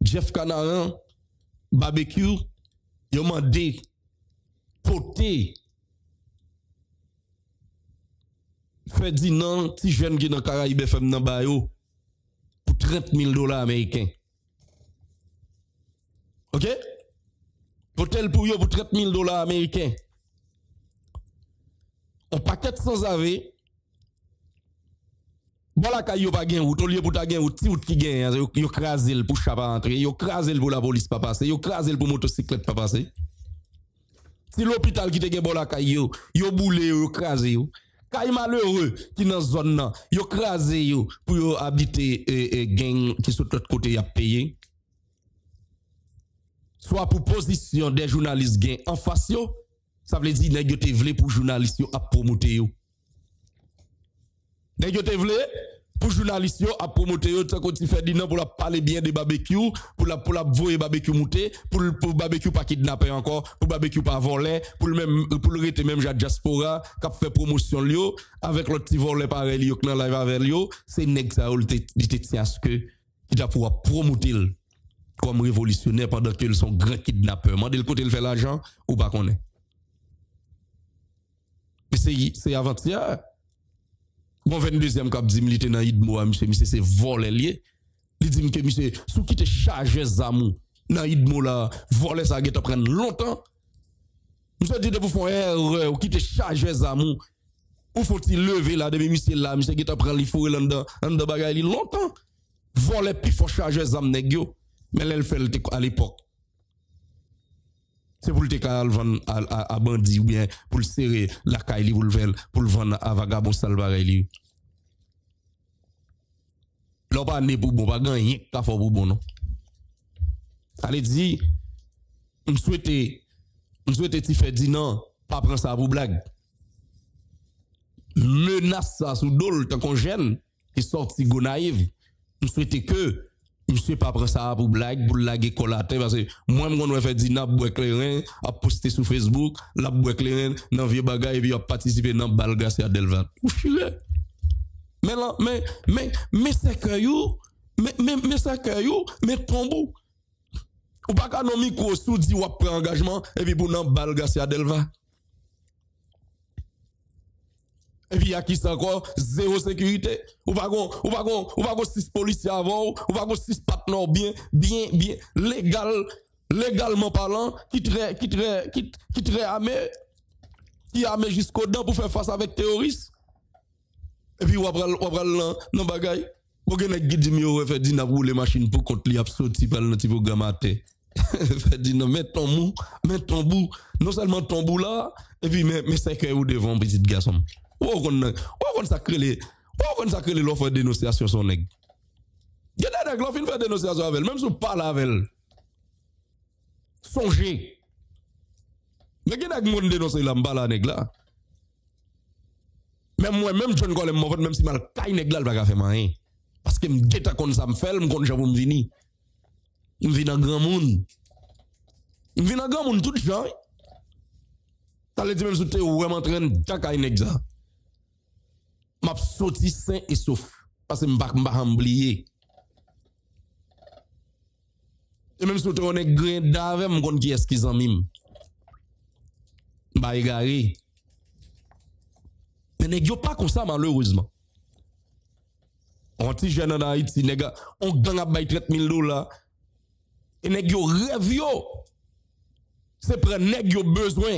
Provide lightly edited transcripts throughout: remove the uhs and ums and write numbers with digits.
Jeff Canaran, barbecue, yo mandé poté. Fait dit non, si jeune qui dans Caraïbes FM dans bayo pour $30,000 américains. OK? Hôtel pour yo pour $30,000 américains. On paquet sans ave. Bon la caillou pas gain route, au lieu pour ta gain route, ti route qui gain, yo crasé pour chapa entrer, yo crasé pour la police pas passer, yo crasé pour motocyclette pas passer. Si l'hôpital qui te gen bon la caillou, yo boulé yo crasé yo. Kay malheureux qui dans zone là, yo crasé yo pour yo habiter gang qui sur l'autre côté y a payé. Soit pour position des journalistes gain en face yo, ça veut dire nèg yo te vle pour journalistes yo a promoter yo. Nèg yo te vle pour journalistes yo a promoter yo tant qu'on fait dîner pour la parler bien de barbecue, pour la voyer barbecue monter, pour barbecue pas kidnapper encore, pour barbecue pas voler, pour le même pour le rete même diaspora qui fait promotion yo avec l'autre petit volet pareil yo dans live avec yo, c'est nèg ça il te tient à ce que il a pouvoir promouter comme révolutionnaire pendant qu'ils sont grands kidnappeurs. Moi de le côté il fait l'argent ou pas connaît. Mais c'est avant-hier. Bon 22e cap dit militaire dans Idmo monsieur c'est voler lié. Il dit que monsieur sous qui te charger zamou dans Idmo là, voler ça geta prendre longtemps. Monsieur dit de pour faire erreur ou qui te charger zamou. Ou faut-il lever là depuis monsieur là, monsieur geta prendre li fourrer dans bagaille longtemps. Voler puis faut charger zam nèg yo. Mais elle fait à l'époque. C'est pour le te vendre à bandit ou bien pour le serrer la caille pour le vendre à vagabond salvarelli. L'on pas né pour bon, pas gagner ta for pour bon non. Allez dit on souhaite ti fait dire non, pas prendre ça pour blague. Menace ça sous dol tant qu'on jeune qui sorti go naïve. On souhaite que monsieur pas prendre ça pour blague, pour laguer collater parce que moi on fait dire n'a bois clairin a poster sur Facebook, la bois clairin dans vieux bagaille et puis a participer dans balle grâce à Delvan. Mais là mais c'est que you mais c'est que you mais tombe ou pas qu'un micro sous dit ou prend engagement et puis pour dans balle grâce à Delvan. Et puis, il y a qui ça encore? Zéro sécurité. Ou pas 6 policiers avant, ou pas 6 partenaires bien, légalement parlant, qui très armé, qui armé jusqu'au dents pour faire face avec terroristes. Et puis, ou après non bagaille. Ou gen nèg dit mieux fait dire n'a rouler machine pour contre li a sorti par le petit programme à terre. Fait dire non, mets ton bout, non seulement ton bout là, et puis mais c'est que ou devant petit garçon. Ou on sacré l'offre de dénonciation son nèg. Il y a des nèg qui fait dénonciation avec elle, même si on parle avec elle. Songez. Mais il y a des gens qui dénoncent la mbala nèg là. Même moi même John Golem m'en même si mal kay nèg là pas faire rien. Parce que m'geta kon ça me fait, m'kon j'avou m'vini. M'vini dans grand monde. M'vini dans grand monde tout gens. T'as le dit même sous te ou vraiment train takay nèg ça. M'a sorti sain et sauf parce que m'pa oublier. Et même si on est grain d'ave m'kon qui est qui zanmim. Ba égaré. Mais nèg yo pas comme ça malheureusement. On ti jeune en Haïti nèg on gang a bay $30,000 et nèg yo rêve yo. C'est prendre nèg yo besoin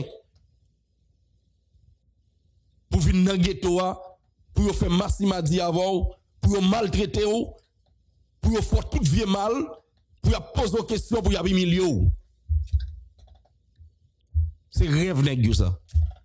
pour venir dans ghetto pour faire massimadi avant pour maltraiter pour faire tout vieux mal pour poser des questions pour y avoir millions. C'est rêve nèg yo ça.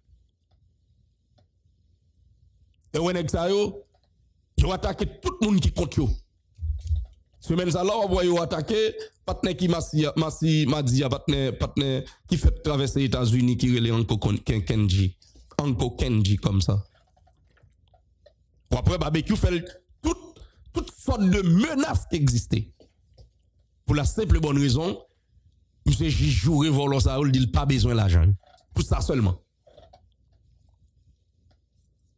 Et ouais nèg ça yo attaquer tout le monde qui compte yo. Semaine ça là on voit yo attaquer partenaire qui Madia partenaire qui fait traverser les États-Unis qui relève encore Kenji comme ça. Ou après barbecue fait toutes sortes de menaces qui existaient. Pour la simple bonne raison, monsieur jouer volant ça il dit pas besoin l'argent. Pour ça seulement.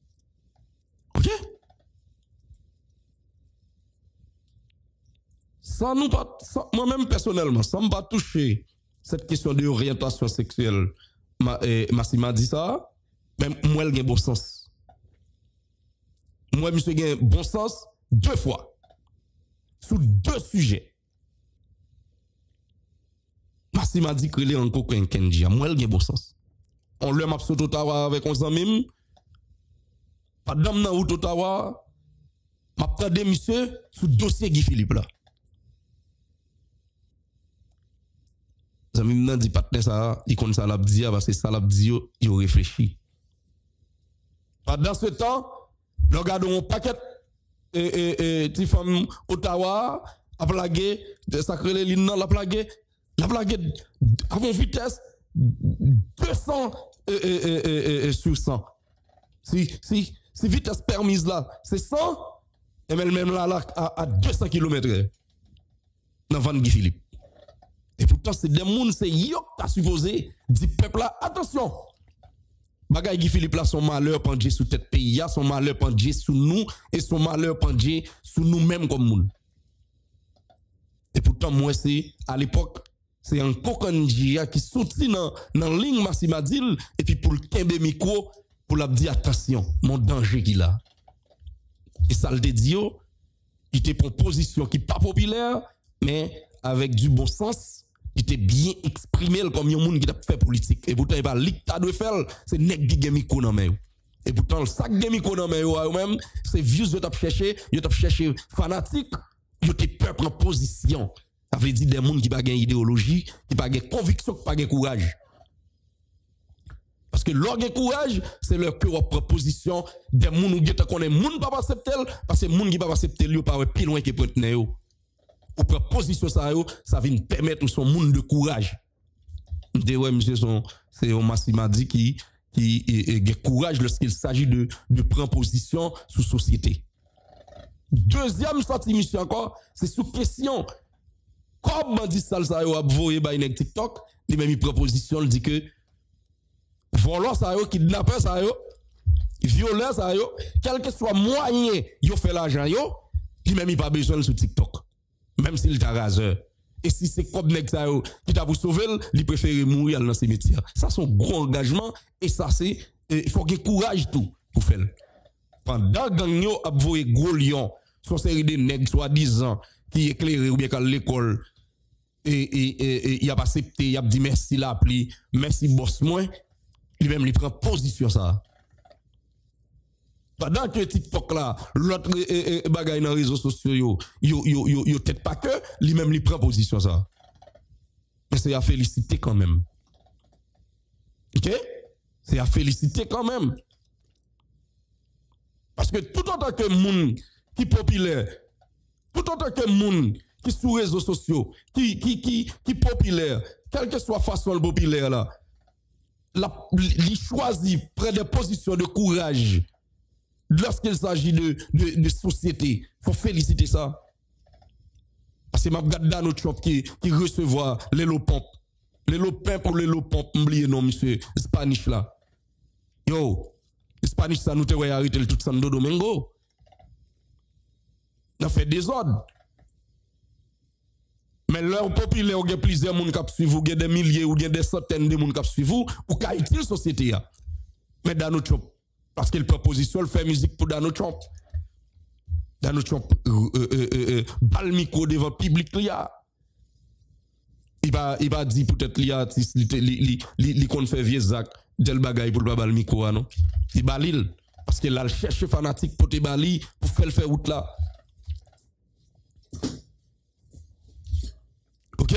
OK? sans nous pas, moi-même personnellement, sans me pas toucher cette question de orientation sexuelle, Massima dit ça, même moi, j'ai bon sens. Moi, monsieur, j'ai bon sens 2 fois. Sur 2 sujets. Massima dit que les en coquin Kenji, moi, j'ai bon sens. On le m'a sauté Ottawa avec 11 amis. Pas d'homme dans route Ottawa. M'a prendre monsieur sous dossier Guy Philippe là. Zami m'nan dit partenaire ça, il connaît ça l'a dit parce que ça l'a dit il réfléchit. Pendant ce temps, nous regardons un paquet de femmes Ottawa a plagué, sacré les lignes la plagué à une vitesse 200 sur 100. Si vitesse permise là, c'est 100, et même là à 200 km/h. Dans Van Guy Philippe. Et pourtant, c'est des gens, c'est yo qui a supposé dire peuple là, attention. Bagay Guy Philippe là, son malheur pendé sous tête pays, son malheur pendé sous nous, et son malheur pendé sous nous-mêmes comme moun. Et pourtant, moi, c'est, à l'époque, c'est un cocandia qui sorti dans ligne Massima Dil, et puis pour le kembe micro, pour la dire attention, mon danger qu'il a. Et ça le dit, il était pour position qui n'est pas populaire, mais avec du bon sens, il était bien exprimé comme un monde qui a fait politique. Et pourtant, il va l'icta de faire, c'est nèg qui gagne micro dans main. Et pourtant, le sac de micro dans main, même, c'est vieux, ils ont cherché fanatique, ils ont peuple en position. Ça veut dire des gens qui n'ont pas d'idéologie, qui n'ont pas de conviction, qui n'ont pas de courage. Parce que leur courage, c'est leur proposition des gens qui connaissent les gens qui ne peuvent pas accepter, parce que les gens qui ne peuvent pas accepter, ils ne peuvent pas plus loin que les gens. Ou proposition ça vient permettre son monde de courage. De ouais monsieur c'est un Massima dit qui a courage lorsqu'il s'agit de prendre position sous société. Deuxième sortie mission encore, c'est sous question comme bandit sale ça yo a voyer ba nek TikTok, il même proposition il dit que volant ça yo, kidnappeur ça yo, violeur ça yo, quel que soit moyen yo fait l'argent yo, il même pas besoin sur TikTok. Même s'il t'a raseur. Et si c'est comme nèg ça yo qui t'a pour sauver, il préfère mourir dans le cimetière. Ça c'est un gros engagement et ça c'est il faut que courage tout pour faire. Pendant gang yo a voyer gros lion, son série de nèg soi-disant qui éclairé ou bien à l'école et il a pas accepté, il a dit merci la pli, merci boss moi, lui même il prend position ça. Pendant que TikTok là, l'autre bagaille dans les réseaux sociaux, yo peut-être pas que, lui-même il prend position ça. Mais c'est à féliciter quand même. Ok? C'est à féliciter quand même. Parce que tout en tant que monde qui populaire, tout en tant que monde qui sur les réseaux sociaux, qui populaire, quelle que soit façon le populaire là, il choisit près des positions de courage. Lorsqu'il s'agit de société, il faut féliciter ça. Parce que je regarde Donald Trump qui recevoir les lopomp. Les lopins pour les lopomp, oubliez non, monsieur, Spanish là. Yo, Spanish ça nous te arrêter tout Santo Domingo. On a fait des ordres. Mais leur populaire, il y a plusieurs gens qui suivent, il y a des milliers ou des centaines de gens qui suivent, ou qui haïtient la société. Mais Donald Trump, parce qu'il proposition, il fait musique pour Donald Trump. Donald Trump, bal micro devant le public, il va dire peut-être il qu'on fait vieux Zach, del bagay pour le bal micro, non? Il va l'île, parce qu'il a cherché fanatique pour te bali, pour faire route là. Ok?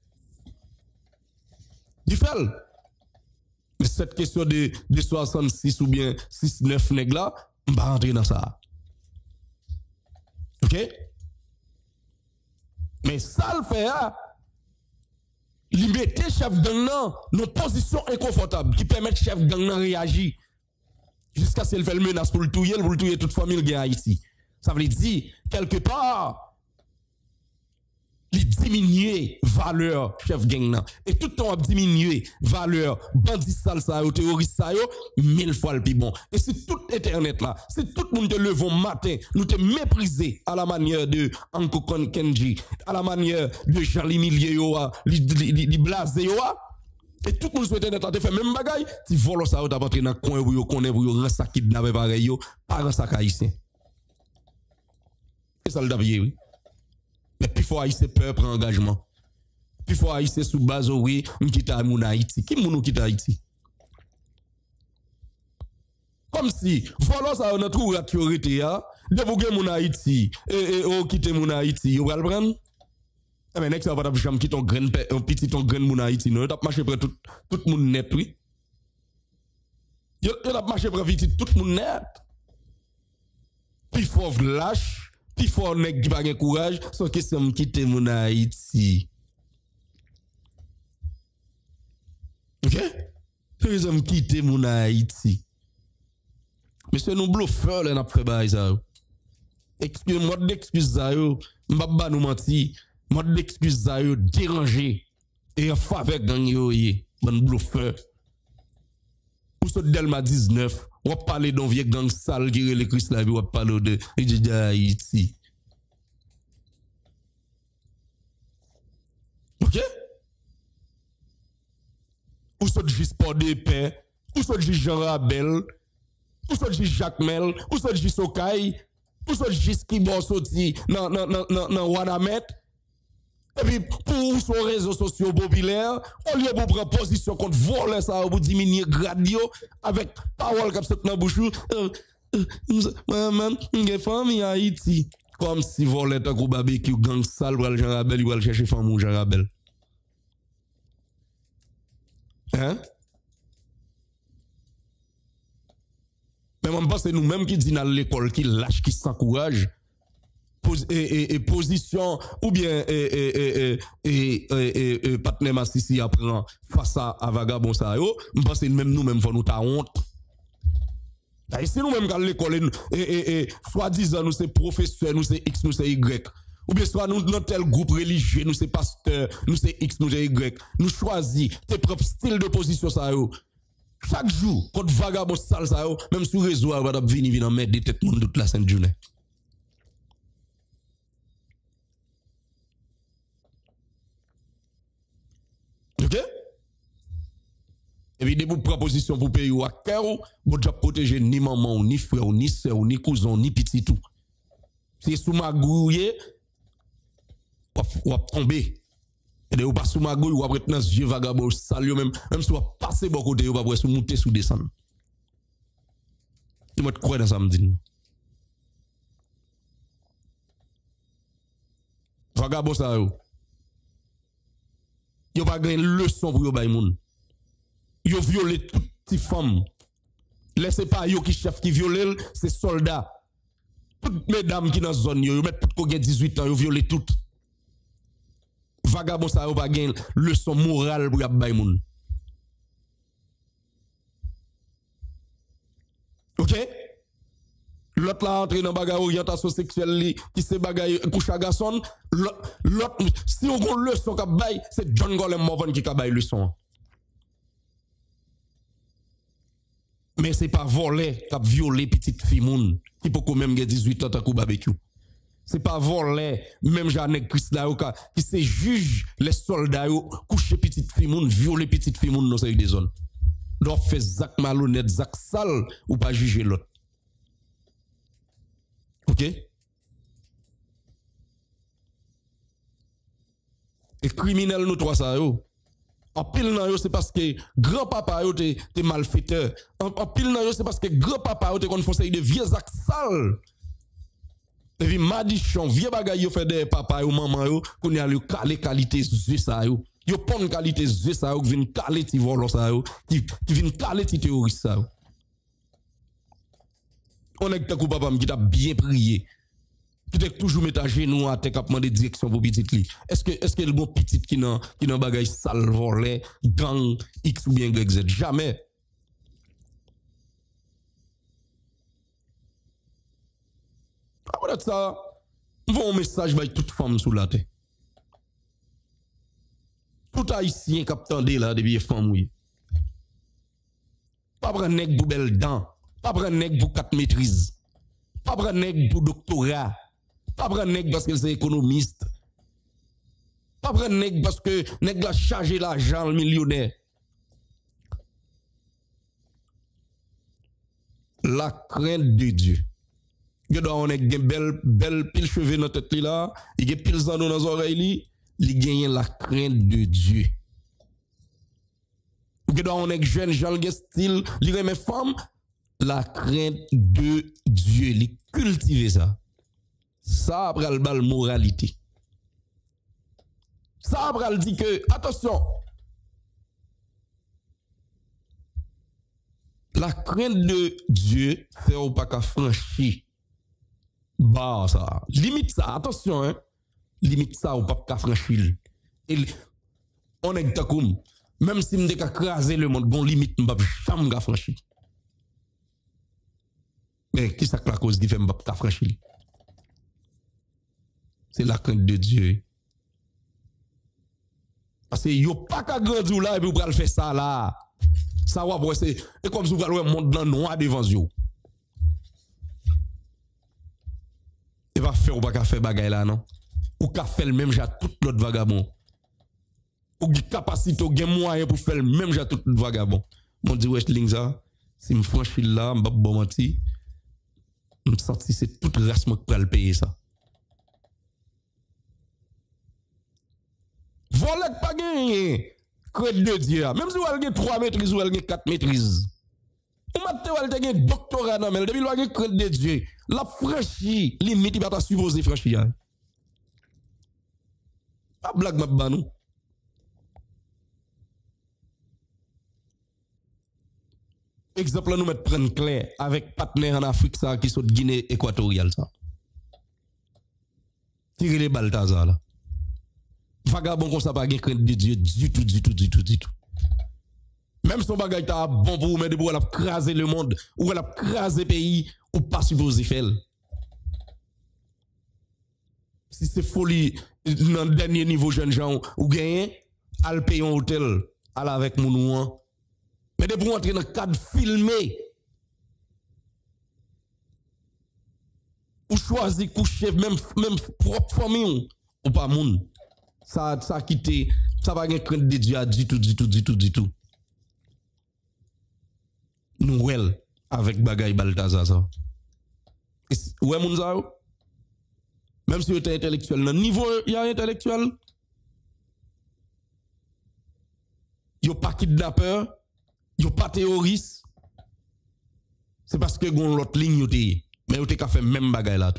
Il fait. Mais cette question de 66 ou bien 69 nègres là, on va rentrer dans ça. Ok? Mais ça le fait, il mettait chef gang dans une position inconfortable qui permet chef gang de réagir jusqu'à ce qu'il fait le menace pour le tuer toute famille qui est ici. Ça veut dire, quelque part, li diminuer valeur chef gang nan. Et tout le temps a diminuer valeur bandit sale ça yo, terroriste ça yo, 1000 fois le plus bon. Et si tout internet là, si tout le monde te levons matin, nous te mépriser à la manière de Anko Kenji, à la manière de Jean-Louis Millier yo, li blasé yo, et tout le monde souhaite internet là te fait même bagaille, si volo ça yo t'a rentré dans coin pour yo connaît pour yo ran ça kidnapper pareil yo, pas ran ça haïtien. Et ça le d'abord oui. Mais puis faut haïtien peur prend engagement. Puis faut haïtien sous base oui, m'quitte mon Haïti. Qui moun quitte Haïti? Comme si voilà ça on a trouvé la priorité ya, de vous gagner mon Haïti et quitter mon Haïti, vous va le prendre? Eh ben next ça va pas jamais quitter un petit ton grain mon Haïti, non, t'a marché près tout monde net oui. Yo t'a marché près vite tout monde net. Puis faut lâche, puis faut nèg qui pas gen courage, sans question me quitter mon Haïti. OK? Ils ont quitté mon Haïti. Monsieur nous bluffeur là n'a fait bail ça. Excuse-moi d'excuse ça yo, m'pa nous menti, moi d'excuse ça yo déranger et en faveur gang yo yé, bon bluffeur. Ou ce Delma 19, on va parler d'un vieux gang sale qui est le Christ là, on va parler de Haïti. OK? Ou ce juste pour des paix, ou ce juste Jean Rabel, ou ce juste Jacques Mel, ou ce juste Sokay, ou ce juste qui bon sorti dans Wanamet. Et puis, pour son réseaux sociaux populaires, au lieu de prendre position contre voler ça, pour diminuer gradio, avec parole comme ça dans la bouche, moi-même, j'ai famille Haïti. Comme si voler un gros barbecue, gang sale, pour Jean Rabel, il va chercher femme ou Jean Rabel. Hein? Mais je pense que c'est nous-mêmes qui disons dans l'école, qui lâche, qui s'encourage. Position ou bien partenaire Massissi apprend face à vagabond ça yo, je pense que même nous-mêmes faut nous ta honte. C'est nous-mêmes qui à l'école soi-disant nous c'est professeur, nous c'est X, nous c'est Y. Ou bien soit nous dans tel groupe religieux, nous c'est pasteur, nous c'est X, nous c'est Y. Nous choisissons tes propres styles de position ça yo. Chaque jour, quand vagabond sale ça yo, même sur réseau va venir mettre des têtes monde toute la sainte journée. OK? Et puis, des propositions pour payer ou à cœur, vous ne protéger ni maman, ni frère, ni soeur, ni cousin, ni petit tout. Si sous ma gouille, ou à tomber. Et de ou pas sous ma gouille, ou à prendre dans ce vieux vagabond, sale, même si vous passez beaucoup côté, ou pas pour monter sous descendre. Tu m'as quoi dans ça me dit? Vagabond ça yo. Yo pas gagné leçon pour yo bay moun. Yo violé toutes les femmes. Laissez pas yo qui chef qui viole, c'est soldats. Toutes mesdames qui dans zone yo mettent tout ko gen 18 ans, yo violé toutes. Vagabond ça yo pas gagné leçon morale pour yo bay moun. OK? L'autre là entré dans bagarre orientation sexuelle qui se bagaille couche à garçon, l'autre si on gon leçon qu'a bail, c'est John Golem Morvan qui qu'a bail leçon. Mais c'est pas voler qu'a violer petite fille moun qui peut quand même 18 ans tant barbecue. C'est pas voler même Jeanne Christ là qui se juge les soldats coucher petite fille moun, violer petite fille moun dans ces des zones. Doit faire zac malhonnête, zac sale ou pas juger l'autre. OK? Et criminel nous trois ça yo. En pile nan yo c'est parce que grand-papa yo t'es malfaiteur. En pile nan yo c'est parce que grand-papa yo t'es kon conseil de vieux actes sales. Et puis madichon vieux bagay yo fait des papa yo maman yo qu'on y a le qualité yeux ça yo. Yo pon qualité yeux ça yo qui vinn caler ti volant ça yo, qui vinn caler ti terroriste ça yo. On est que papa qui t'a bien prié. Qui t'a toujours mis à genoux à te capement de direction pour petite li. Est-ce que le bon petit qui n'a bagage sale volé, gang X ou bien YZ jamais. Après ça, on un message by toute femme sous la terre. tout haïtien qui tendé là depuis femme oui. Pas prendre nèg pour belle dent, pas prendre nèg pour 4 maîtrises, pas prendre nèg pour doctorat, pas prendre nèg parce que c'est économiste. Pas prendre nèg parce que nèg la chargé l'argent le millionnaire. La crainte de Dieu. Il doit on ait belle pile cheveux dans tête là, il a pile zando dans oreilles, il gagne la crainte de Dieu. Il doit on ait jeune Jean style, il remet femme, la crainte de Dieu, il cultiver ça. Ça après le bal moralité. Ça après le dit que attention. La crainte de Dieu fait ou pas qu'à franchir. Bah ça. Limite ça, attention hein. Limite ça ou pas qu'à franchir. Et on est comme même si m'dé qu'à craser le monde, bon limite m'pa jamais qu'à franchir. Mais qui ça que la cause qui fait m'pa qu'à franchir? C'est la crainte de Dieu. Parce que yo pas qu'à grandir là et puis pour faire ça là. Ça va pour c'est comme si vous voulez un monde dans noir devant vous. Et va faire ou pas faire bagay là non. Ou ka faire le même j'ai tout l'autre vagabond. Ou qui capacité ou gen moyen pour faire le même j'ai tout l'autre vagabond. Mon dit wesh ling ça, si me franchi là, m'pa bon menti. Me senti c'est toute race moi qui peut le payer ça. Volet pas gagné. Crainte de Dieu. Même si vous avez 3 maîtrises ou 4 maîtrises. Ou maintenant vous avez un doctorat dans mais depuis vous avez crainte de Dieu. La franchie, limite, il va pas supposé franchir. Pas blague m'a banou. Exemple nous mettre prendre clair avec partenaire en Afrique ça qui sont de Guinée équatoriale ça. Tirer les Balthazar là. Vagabond comme ça pas gain crainte de Dieu du tout. Même son bagage ta bon pour mais de pour craser le monde ou elle a craser le pays ou pas supposé faire. Si c'est folie dans le dernier niveau jeune gens ou gagner al payer un hôtel al avec mon mais de pour entrer dans le cadre filmé ou choisir coucher même propre famille ou pas moun. Ça quitté, ça va rien crainte de Dieu du tout. Nous avec bagay Balthazar ça. Ouais moun ça même si vous êtes intellectuel, dans niveau il y a intellectuel. Yo pas kidnappeur, yo pas terroriste. C'est parce que gon l'autre ligne yo té, mais yo té ka fait même bagay là tout.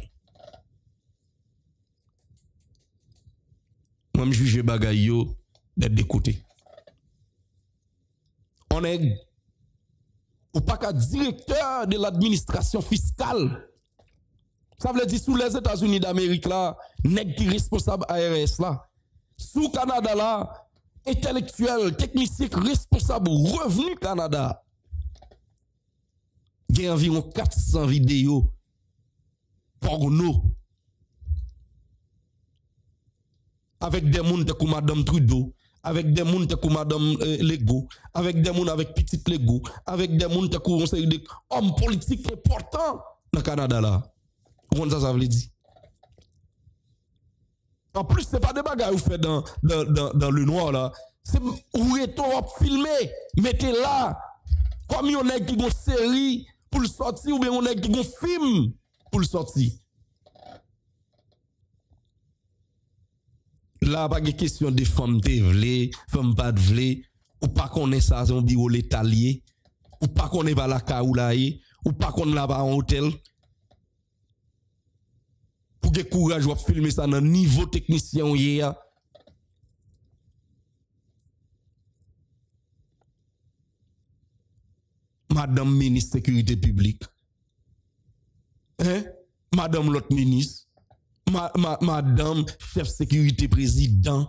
Moi, je juge bagay yo d'être de côté. On est ou pas qu'à directeur de l'administration fiscale. Ça veut dire sous les États-Unis d'Amérique là, nèg qui responsable ARS là. Sous Canada là, intellectuel, technicien responsable Revenu Canada. Il y a environ 400 vidéos porno. Avec des gens comme Madame Trudeau, avec des gens comme Madame Legault, avec des gens avec Petite Legault, avec des gens comme un série d'hommes politiques importants dans le Canada là. Comment ça veut dire? En plus, ce n'est pas des bagages que vous faites dans le noir là. C'est où est filmé, mettez là. Comme il y a qui ont une série pour le sortir, ou bien on a qui ont un film pour le sortir. Là, pas de question de femmes te vle, femmes pas de vle, ou pas qu'on est ça, un bureau l'étalier, ou pas qu'on est pas la kaoulaye, ou pas qu'on là pas en hôtel. Pour que courage ou filmer ça dans niveau technicien ou yé. Madame ministre sécurité publique. Hein? Madame l'autre ministre. Madame chef sécurité président.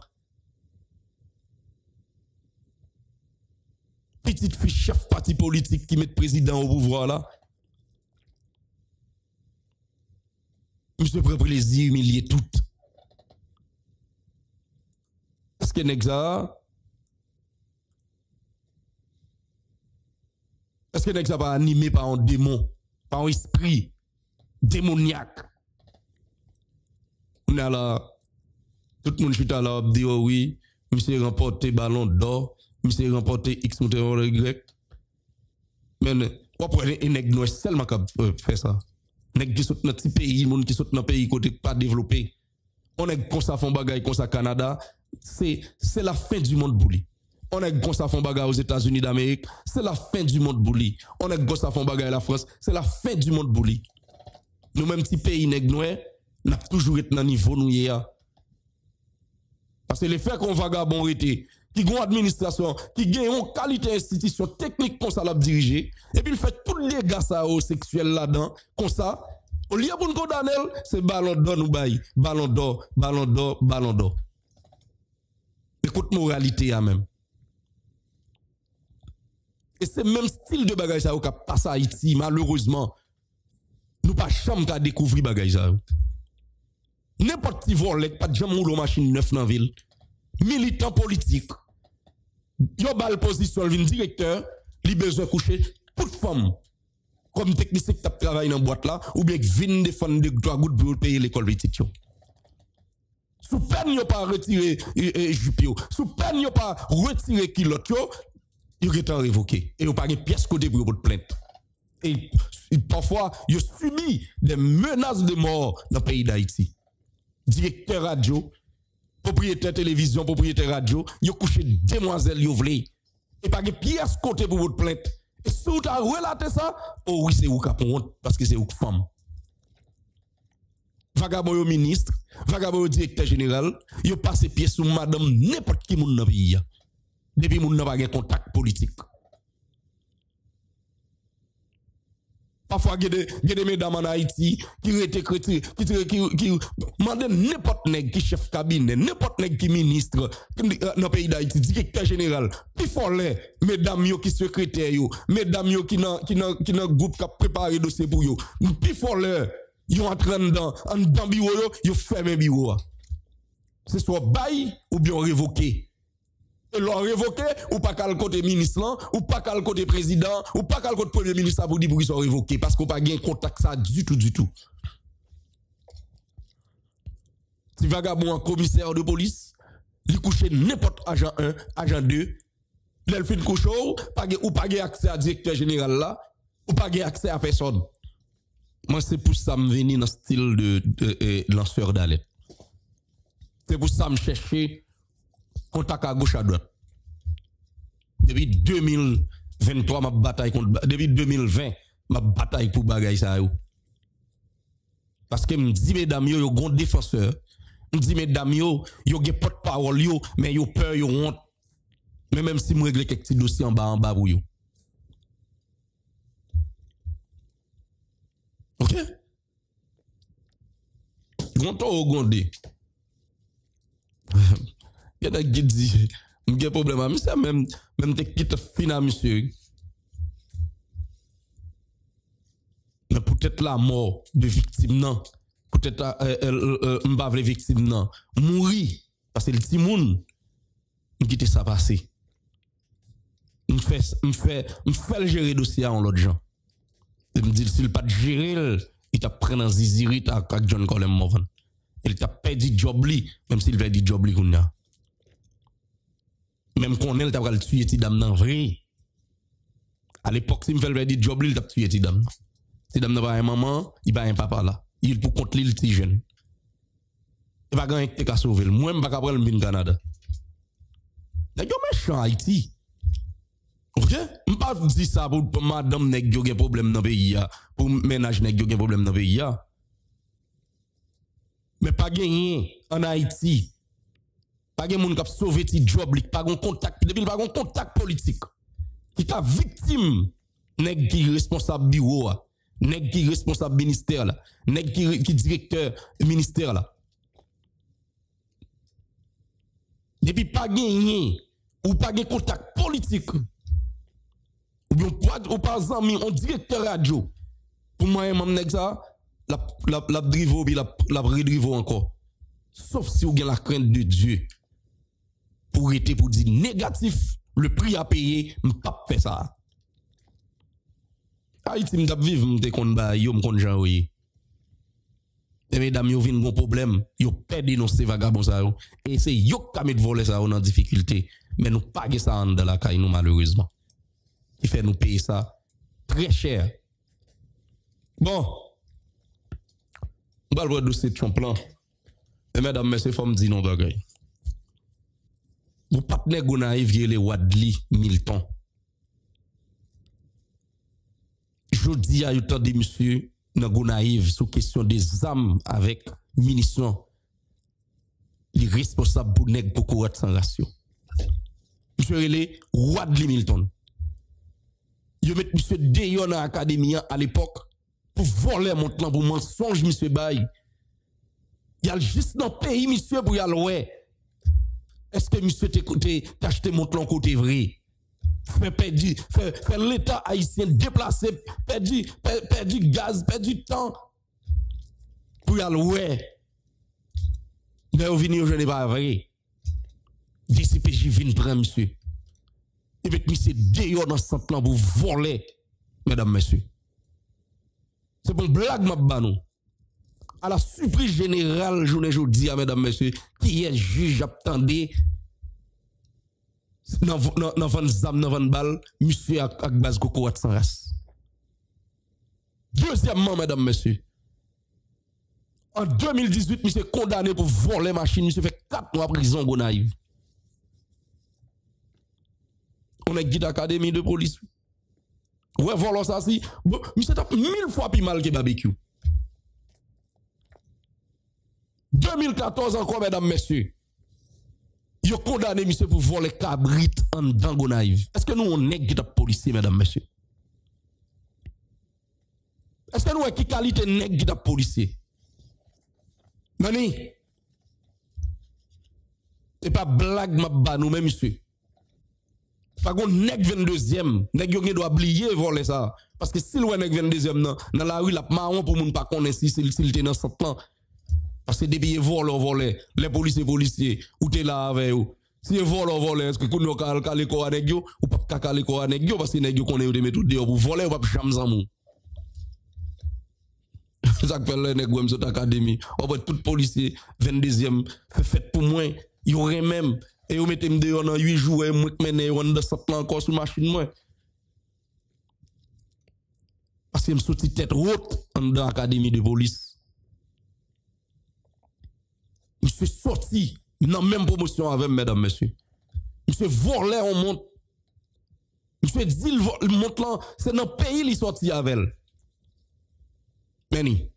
Petite fille chef parti politique qui met président au pouvoir là. Monsieur prend plaisir humilier tout. Est-ce que Nexa Est-ce que nèg ça pas animé par un démon, par un esprit démoniaque? On a là, tout le monde chute là, dit oh oui, monsieur remporté ballon d'or, monsieur remporté X ou Y. Mais quoi pour un nèg noir seulement qui fait ça? Nèg qui saute dans petit pays, monde qui saute dans pays côté pas développé. On est comme ça font bagaille comme ça Canada, c'est la fin du monde pour lui. On est comme ça font bagaille aux États-Unis d'Amérique, c'est la fin du monde pour lui. On est comme ça font bagaille la France, c'est la fin du monde pour lui. Nous même petit pays nèg noir, n'a toujours été dans niveau nous hier. Parce que le fait qu'on vagabond était qui a une administration, qui a une qualité institution technique comme ça l'a dirigé, et puis il fait tous les gars ça au sexuel là-dedans, comme ça, au lieu pour nous condamner, c'est ballon d'or nous bail, ballon d'or, ballon d'or, ballon d'or. Écoute moralité à même. Et c'est même style de bagage ça qui passe à Haïti, malheureusement. Nous pas chambre qu'à découvrir bagage ça. N'importe qui volet, pas de jamais rouler machine neuf dans la ville. Militant politique. Yo bal position le directeur, li besoin coucher toute femme comme technicien qui travaille dans boîte là ou bien vinn défendre de droit good pour payer l'école petite yo. Sous peine yo pas retirer jupe yo, sous peine yo pas retirer kilote yo est révoqué et yo pas une pièce côté pour votre plainte. Et parfois yo subi des menaces de mort dans le pays d'Haïti. Directeur radio, propriétaire télévision, propriétaire radio, yo couché demoiselle yo vle. Et pas de pièce côté pour votre plainte. Et si vous avez relaté ça, oh oui, c'est vous qui avez honte parce que c'est vous femme. Vagabond yo ministre, vagabond yo directeur général, yo passe pièce sur madame n'importe qui moun dans pays. Depuis moun n'a pas de contact politique. Parfois, il y a des mesdames en Haïti qui demandent n'importe nèg qui chef cabinet, n'importe nèg qui ministre dans le pays d'Haïti, directeur général. Puis font les mesdames yo qui secrétaire yo, mesdames yo qui dans groupe qui a préparé dossier pour yo. Puis font les yo entrain dans bureau yo ferme bureau. C'est soit bail ou bien révoqué. Et l'on révoqué, ou pas qu'à le côté ministre, ou pas qu'à le côté président, ou pas qu'à le côté premier ministre pour dire pour qu'ils soient révoqués, parce qu'on n'a pas de contact ça du tout. Si vagabond un commissaire de police, il couche n'importe agent 1, agent 2, il fait une couche ou pas accès à directeur général là, ou pas accès à personne. Moi, c'est pour ça que je viens dans le style de lanceur d'alerte. C'est pour ça que je cherche contact à gauche à droite. Depuis 2023, ma bataille contre, depuis 2020, ma bataille pour bagaille ça. Parce que me dit mesdames yo grand défenseur, me dit mesdames yo gen porte-parole yo, mais yo peur yo honte. Mais même si me règle quelques petits dossiers en bas pour yo. OK? Gonto ou gondé. Il y a des qui disent, il y a un problème à monsieur, même te quitte fin à monsieur. Mais peut-être la mort de victime, non. Peut-être, m'bave les victimes, non. Mourir, parce que le petit monde, quitte ça passer. M'fait le gérer dossier en l'autre gens. Me dit, s'il pas gérer, il t'a pris dans ziziri, avec John Colin Morvan. Il t'a perdu job li, même s'il va dire job li qu'on a. Même qu'on est, il t'a tué ti dame nan vrai. À l'époque, si il fait dire job li, il t'a tué ti dame. Si dame n'a pas un maman, il pas un papa là. Il pour contre l'île ti jeune. Il va gagner qu'à sauver. Moi, je ne vais pas prendre le Canada. Il y a méchant Haïti. OK? Je ne pas dire ça pour madame nèg yo gen problème dans pays pour ménage nèg yo gen problème dans pays mais pas gagné en Haïti. Pas gen moun k'ap sauver ti job li, pas gon contact, depuis pas gon contact politique. Qui ta victime nèg qui responsable bureau nèg qui responsable ministère là, nèg qui directeur ministère là. Depuis pas gagné ou pas gen contact politique. Ou par exemple, on directeur radio. Pour moi, je nèg ça, la drivo, puis la redrivo encore. Sauf si vous avez la crainte de Dieu. Pour être pour dire négatif, le prix à payer, je ne peux pas faire ça. Haïti m'tap vivre m'te kon ba yo m'kon jan oui. Et mesdames yo vinn gon problème, yo perdu nos ces vagabonds ça yo et c'est yo qui met voler ça en difficulté, mais nous pas ça en dans la caille nous malheureusement. Qui fait nous payer ça très cher. Bon. On va le dossier de son plan. Et mesdames, messieurs, faut me dire non bagay. Vous partenaire Gonaïve qui est le Wadli Milton. Je dis à vous dit monsieur dans Gonaïve sous question des armes avec munitions. Les responsables pour nèg beaucoup sans ratio. Monsieur relé Wadli Milton. Yo met monsieur Deyon dans l'académie à l'époque pour voler mon plan pour mensonge monsieur Bay. Il y a juste dans le pays monsieur pour y aller ouais. Est-ce que monsieur t'a acheté mon plan côté vrai? Fait l'État haïtien déplacé, perdu gaz, perdu temps pour y aller ouais. Mais au venir je n'ai pas vrai. DCPJ vient prendre monsieur. Et puis monsieur Deyon dans ce plan pour voler mesdames messieurs. C'est pour blague m'a banou. À la surprise générale journée jeudi mesdames messieurs qui est juge attendait dans van zam dans van bal monsieur ak base coco sans race. Deuxièmement mesdames messieurs en 2018 monsieur condamné pour voler machine monsieur fait 4 mois prison Gonaïve. On est guide académie de police. Ouais, voilà ça si. Monsieur tape 1000 fois plus mal que barbecue. 2014 encore, mesdames, messieurs. Ils ont condamné monsieur pour voler cabrit en Dangonaïve. Est-ce que nous, on est guide policier, mesdames, messieurs? Est-ce que nous, on est qui qualité nèg guide policier? Nani? C'est pas blague, ma ba nous, même, monsieur. Pas qu'on nèg 22e, nèg yo doit oublier voler ça parce que si le nèg 22e dans la rue la marron pour moun pas connaître si s'il était dans ce plan parce que depuis voler les policiers ou t'es là avec eux si voler est-ce que nous calé ko nèg yo ou pas calé ko nèg yo parce que nèg yo connaît de mettre dehors pour voler ou pas jamais zamou ça fait le nèg même cette académie on va tout policier 22e fait pour moi il y aurait même et vous mettez dehors dans 8 jours et moi mener on de ça plan encore sur machine moi parce que me sorti tête haute dans l'académie de police. Monsieur sorti dans même promotion avec mesdames messieurs. Monsieur volé on monte. Monsieur dit le monte là c'est dans pays il sorti avec elle. Meni.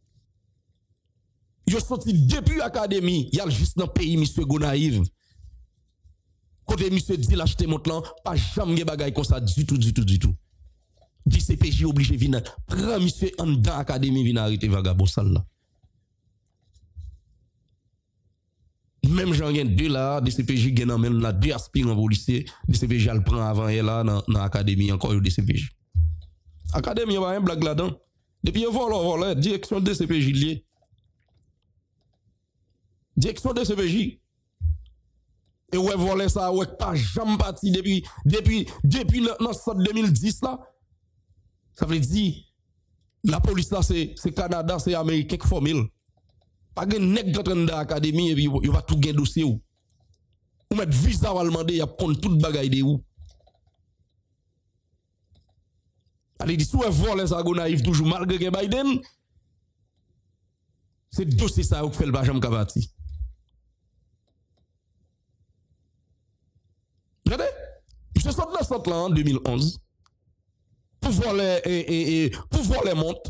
Yo sorti depuis l'académie, il y a juste dans pays monsieur Gonaïve. Côté monsieur dit l'acheter mon plan, pas jamais de bagaille comme ça du tout. DCPJ obligé venir prend monsieur en dans académie venir arrêter vagabond sale là. Même j'en gagne deux là, DCPJ gagne même là deux aspirants policiers, DCPJ le prend avant elle là dans académie encore DCPJ. Académie pas un blague là-dedans. Depuis vol direction DCPJ lié. Direction DCPJ. Et ouais, voler ça, ouais, pas jamais parti depuis dans 2010 là. Ça veut dire, la police là, c'est Canada, c'est Américain qui formule. Pas de nèg dans l'académie et puis il va tout gagner dossier ou. Ou mettre visa ou demander, il a prendre toute bagaille de ou. Allez, dit, si vous voler ça, Gonaïve toujours malgré que Biden, c'est dossier ça qui fait le bajam kabati. Regardez, je sors dans ce là en 2011 pour voir les montes.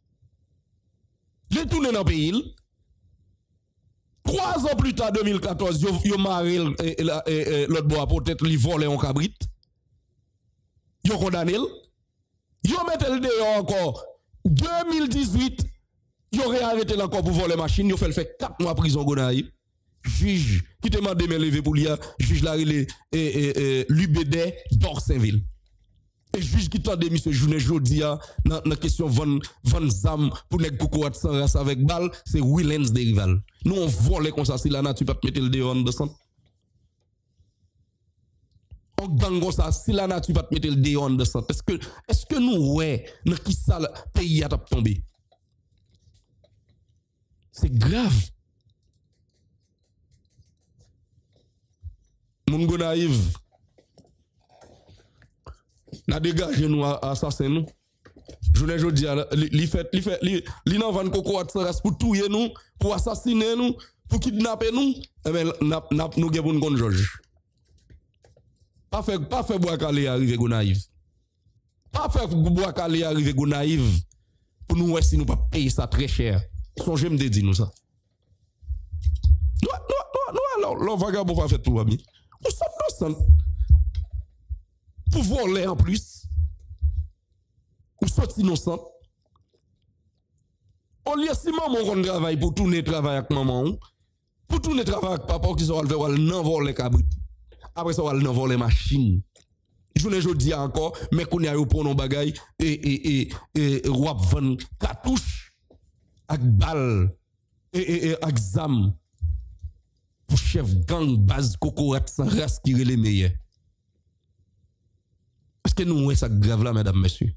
Je tourne dans le pays. 3 ans plus tard, 2014, yo maré l'autre bois peut-être li volé en cabrit. Yo condamné. Yo mette le dehors encore. 2018, yo réarrêté encore pour voler machine. Yo fait 4 mois prison Gonaïve. Juge qui te demande de me lever pour lire, juge la l'UBD d'Orsainville. Et juge qui t'a dit monsieur journée jodi dans la question van zam pour nèg coco sans race avec balle, c'est Willens de rival. Nous on vole comme ça si la nature pas mettre le dehors de sang. on gang comme ça, si la nature va te mettre le déon de ça, est-ce que nous, ouais, dans qui ça, le pays a tombé? C'est grave. Mon go naïf. N'a dégagé nous assassin nous. Je ne dis li nan van coco atras pour tuer nous, pour assassiner nous, pour kidnapper nous, eh ben nous gen bon George. Pas fait bois calé arriver go naïf. Pas fait bois calé arriver go naïf pour nous si nous pas payer ça très cher. Songez me dire nous ça. Non, alors vagabond va faire tout va bien. Nous sommes pour voler en plus. Ou sorti innocent. On lieu si maman qu'on travaille pour tourner travail avec maman, pour tourner travail avec papa qui soit le faire non voler cabrit. Après ça va non voler machine. Je ne dis encore mais qu'on y a eu pour nos bagailles et roi van cartouche avec balle et avec zam pour chef gang base cocorat sans race qui les meilleurs. Est-ce que nous ça grave là mesdames messieurs?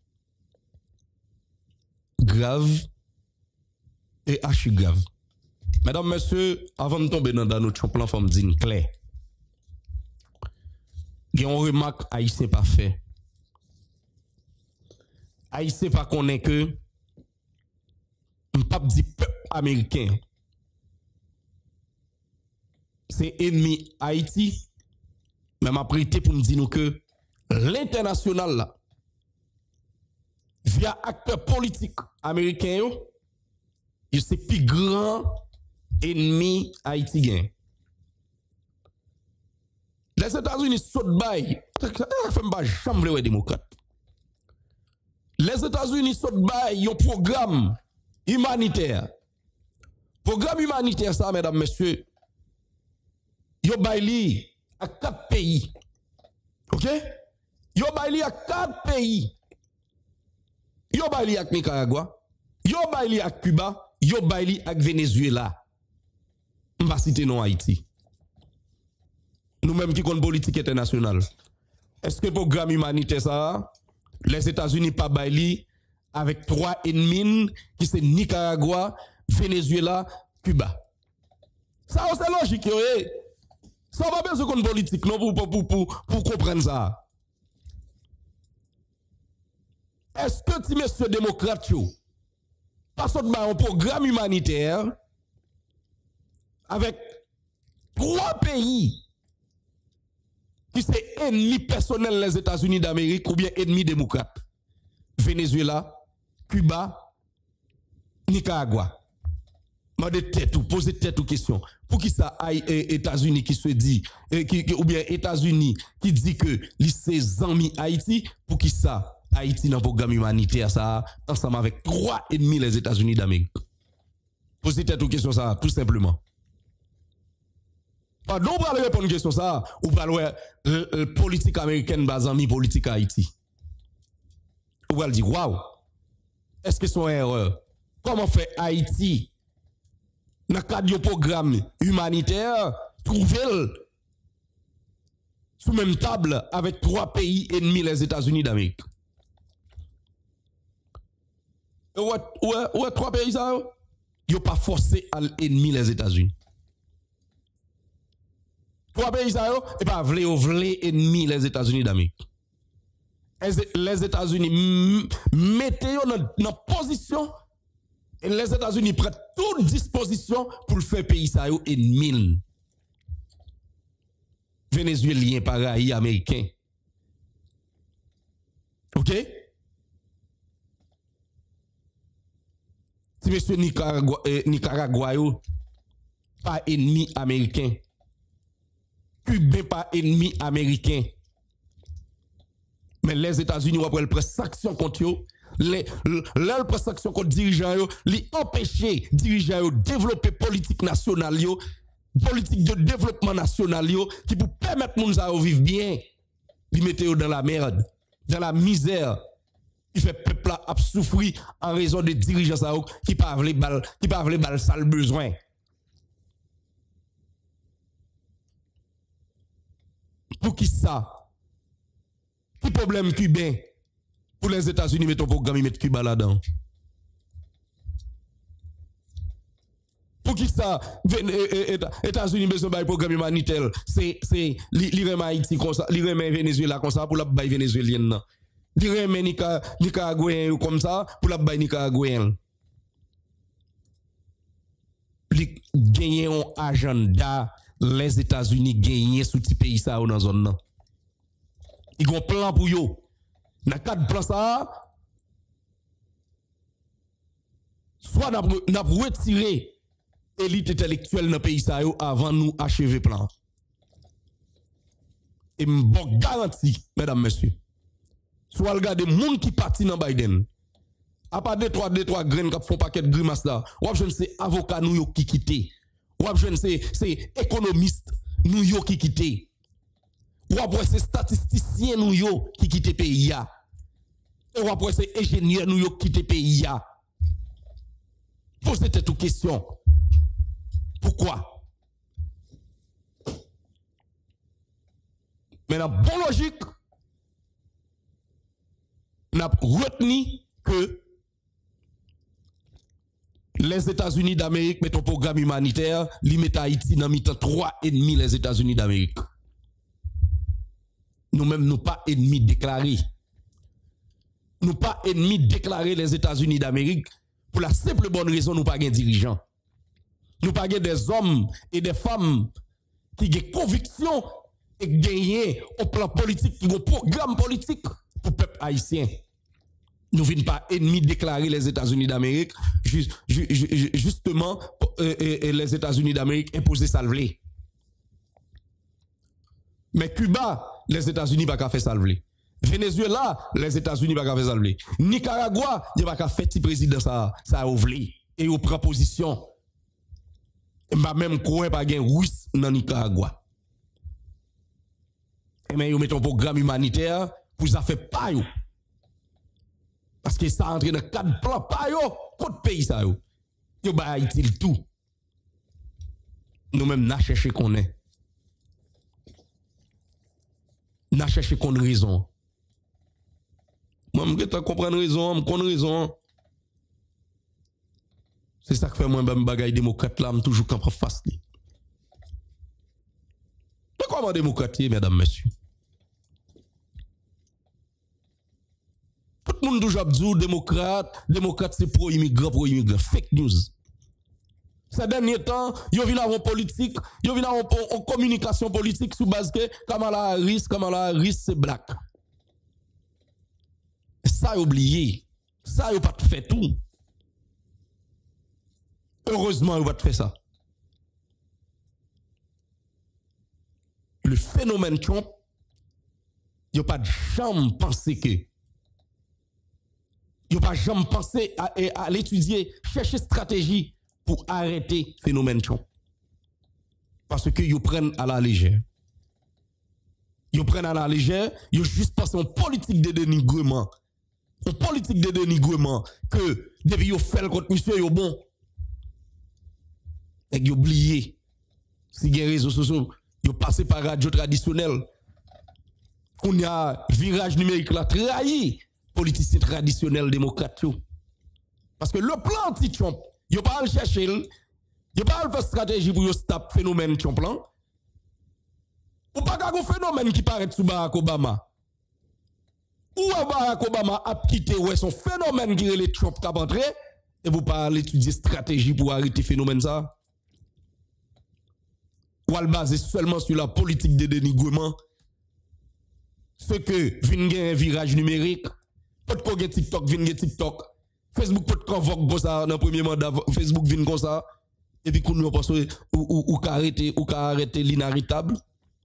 Grave et archi grave. Mesdames, messieurs, avant de tomber dans notre plan, faut me dire clair. Il y a une remarque haïtien pas fait. Haïtien pas connaît que un pape dit peuple américain. C'est ennemi Haïti. Mais m'a prêté pour me dire que l'international là, via acteurs politiques américains, il c'est plus grand ennemi haïtien. Les États-Unis sautent bail, fait pas jamais les démocrates. Les États-Unis sautent bail un programme humanitaire. Programme humanitaire ça mesdames messieurs. Yo bail à 4 pays. OK? Yo bail à 4 pays. Yo baili ak Nicaragua, yo baili ak Cuba, yo baili ak Venezuela. On va citer non Haïti. Nous-mêmes qui compte politique internationale. Est-ce que le programme humanitaire ça, les États-Unis pas baili avec 3 ennemis qui c'est Nicaragua, Venezuela, Cuba. Ça c'est logique yo. Ça va besoin qu'on politique non pour comprendre ça. Est-ce que ti monsieur démocrate yo passe un programme humanitaire avec 3 pays qui sont ennemis personnels les États-Unis d'Amérique ou bien ennemis démocrates? Venezuela, Cuba, Nicaragua. Posez tête ou question. Pour qui ça aille États-Unis qui se dit ou bien États-Unis qui dit que c'est amis Haïti, pour qui ça Haïti dans le programme humanitaire, ça, ensemble avec 3 ennemis les États-Unis d'Amérique. Posez tête aux questions, ça, tout simplement. Pardon, on va répondre à une question, ça, ou parler politique américaine, bas amis politique Haïti. On va dire, waouh, est-ce que c'est une erreur? Comment fait Haïti, dans le cadre du programme humanitaire, trouver sous même table avec 3 pays ennemis les États-Unis d'Amérique? Ouais, 3 pays ça, ils n'ont pas forcé à l'ennemi les États-Unis. 3 pays ça, et pas vle ennemi les États-Unis d'Amérique. Les États-Unis mettez dans position et les États-Unis prennent toute disposition pour le faire pays ça ennemi. Vénézuélien pareil américain. OK? Si monsieur Nicaragua, pas ennemi américain. Cuba pas ennemi américain. Mais les États-Unis ont pris sanctions contre eux. Les sanctions contre les dirigeants, les empêcher les dirigeants de développer politique nationale, politique de développement national, qui pour permettre les gens de vivre bien. Ils mettent dans la merde, dans la misère. Il fait peuple à souffrir en raison des dirigeants qui peuvent les balles sale besoin. Pour qui ça? Qui problème cubain? Pour les États-Unis, mettre un programme, ils mettent Cuba là-dedans. Pour qui ça? États-Unis besoin d'un programme humanitaire. C'est l'Iran Haïti comme ça, l'Iran Venezuela comme ça pour la baille vénézuélienne. L'Iran Nicaraguayen comme ça pour la baille nicaraguayen. Gagner un agenda, les États-Unis gagner sous petit pays ça dans la zone. Ils ont un plan pour eux. Dans quatre plans ça, soit n'a retiré élite intellectuelle dans le pays ça avant nous achever plan. Et m'bon garantie, mesdames, messieurs, soit regardez monde qui parti dans Biden. À part deux trois graines qui font paquet de grimaces là. Ou je ne sais avocat nous yo qui quitté. Ou je ne sais c'est économiste nous yo qui quitté. Ou après c'est statisticien nous yo qui quitté pays ya. Et ou après c'est ingénieur nous yo qui quitté pays ya. Posez toute question. Pourquoi? Mais la bonne logique, n'a retenu que les États-Unis d'Amérique mettent un programme humanitaire, li met Haïti dans mi-temps 3,5 les États-Unis d'Amérique. Nous-mêmes, nous pas ennemis déclarés. Nous pas ennemis déclarés les États-Unis d'Amérique pour la simple bonne raison nous pas de dirigeants. Nous pas des hommes et des femmes qui ont conviction et gagné au plan politique, qui ont un programme politique pour le peuple haïtien. Nous ne venons pas ennemis déclarer les États-Unis d'Amérique, justement, les États-Unis d'Amérique imposer salver. Mais Cuba, les États-Unis pas faire salver. Venezuela, les États-Unis pas faire salver. Nicaragua, il pas faire petit président ça a ouvlé et aux propositions. Et même quoi pas gain russe dans Nicaragua. Et mais ils mettent un programme humanitaire pour ça fait pas yo. Parce que ça entre dans quatre plans pas yo, contre pays ça yo. Yo ba Haïti le tout. Nous même n'a cherché qu'on est. N'a cherché qu'on raison. Moi je comprendre raison, me connais raison. C'est ça que fait moi ben bagaille démocrate là, me toujours camp en face li. Mais comment démocratie mesdames messieurs? Tout le monde toujours dit démocrate c'est pro immigrant. Fake news. Ces derniers temps, yo vinn avoir politique, yo vinn avoir communication politique sous base que Kamala Harris c'est black. Ça oublié. Ça yo pas fait tout. Heureusement, on va te faire ça. Le phénomène Trump, il n'y a pas de jamais pensé que. Il n'y a pas jamais pensé à l'étudier, chercher stratégie pour arrêter le phénomène Trump. Parce que ils prennent à la légère. Ils prennent à la légère, ils juste pensé en politique de dénigrement. En politique de dénigrement que depuis ils fait contre monsieur, ils bon. Et vous oubliez, si les réseaux sociaux, vous passez par radio traditionnelle, on y a virage numérique là, trahi politiciens traditionnels démocrates. Parce que le plan anti-Trump, vous pas le chercher, vous pas le faire stratégie pour stop phénomène Trump là. Ou pas un phénomène qui paraît sous Barack Obama. Ou Barack Obama a quitté son phénomène qui est le Trump qui a entré, et vous pas l'étudier stratégie pour arrêter le phénomène ça. Ou al basé seulement sur la politique de dénigrement. Ce que vient un virage numérique, peut qu'on TikTok, vient TikTok. Facebook peut convoquer comme ça dans le premier mandat, Facebook vient comme ça. Et puis qu'on nous pense ou arrêter l'inarrêtable.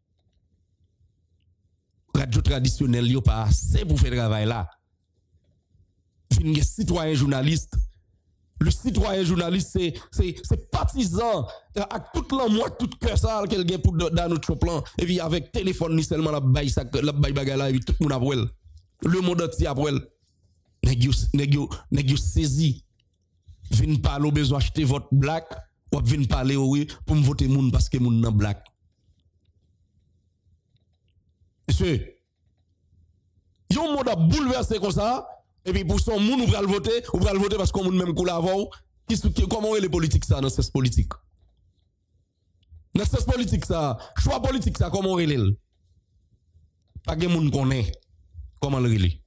Radio traditionnelle, il n'y a pas assez pour faire le travail là. Vient un citoyen journaliste. Le citoyen journaliste, c'est partisan à tout l'amour, tout cœur ça qu'elle gagne pour dans notre plan. Et puis avec téléphone, ni seulement la baille bagala, et puis tout le monde après. Le monde entier après. Nèg yo saisi. Vin parler au besoin acheter votre black, ou vin parler oui pour me voter moun parce que moun nan black. Monsieur, yon monde a bouleversé comme ça, et puis pour son monde, ou va le voter parce qu'on même coule avant, comment est les politiques ça, dans ce politique? Dans ce politique ça, choix politique ça, comment est le? Pas que moun connaît comment le relé.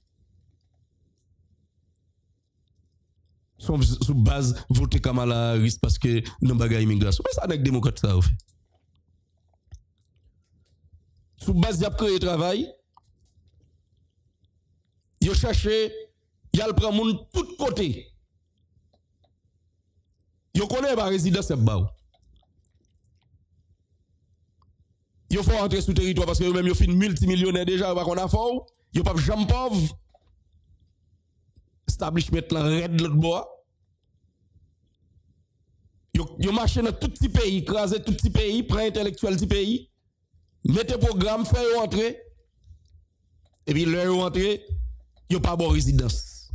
Sous base, voter Kamala Harris parce que nous bagaille immigration. Mais ça n'est que démocrate ça, au fait. Sous base, il y a créé travail. Il a cherché, il a le prend moun tout côté. Il connaît pas résidence c'est bao. Il faut entrer sous territoire parce que même il fin multimillionnaire déjà pas qu'on a fort. Il pas jamais pauvre. Establishment là red l'autre bois. Yo marché dans tout petit pays, écraser tout petit pays, prend intellectuel petit pays. Mettez programme, fait entrer. Et puis leur entrer, yo pas bon résidence.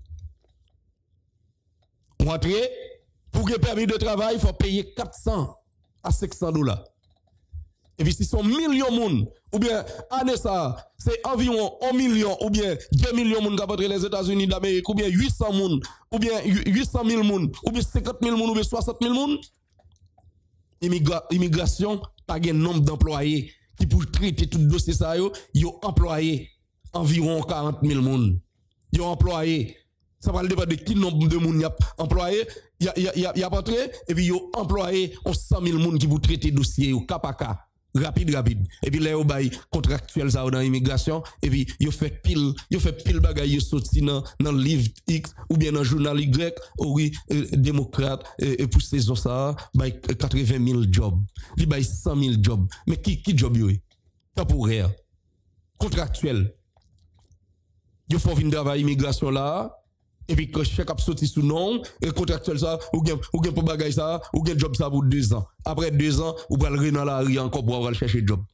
Entrer pour que permis de travail, il faut payer 400 à 500 $. Et puis si son million de monde, ou bien année ça, c'est environ 1 million, ou bien 2 millions de monde qui rentrent les États-Unis d'Amérique, ou bien 800 monde, ou bien 800 000 monde, ou bien 50 000 monde, ou bien 60 000 monde. Immigration, pas un nombre d'employés qui pour traiter tout dossier ça, yo employé environ 40 000 monde. Yo employé. Ça va dépendre de qui nombre de monde y a employé, y a entré, et puis yo employé 100 000 monde qui pour traiter dossier, cas par cas. Rapide. Et puis là, yo bay contractuel ça dans l'immigration, et puis yo fait pile bagay yo sorti dans livre X, ou bien dans journal Y, oui, démocrate, et pour saison ça, bay 80 000 jobs. Li bay 100 000 jobs. Mais qui job yo? Temporaire. Contractuel. Yo faut venir travailler immigration là, et puis que chèque a sorti sous nom, et contractuel ça, ou gen pour bagay ça, ou gen job ça pour 2 ans. Après 2 ans, ou pral rentrer dans la rue encore pour aller chercher job.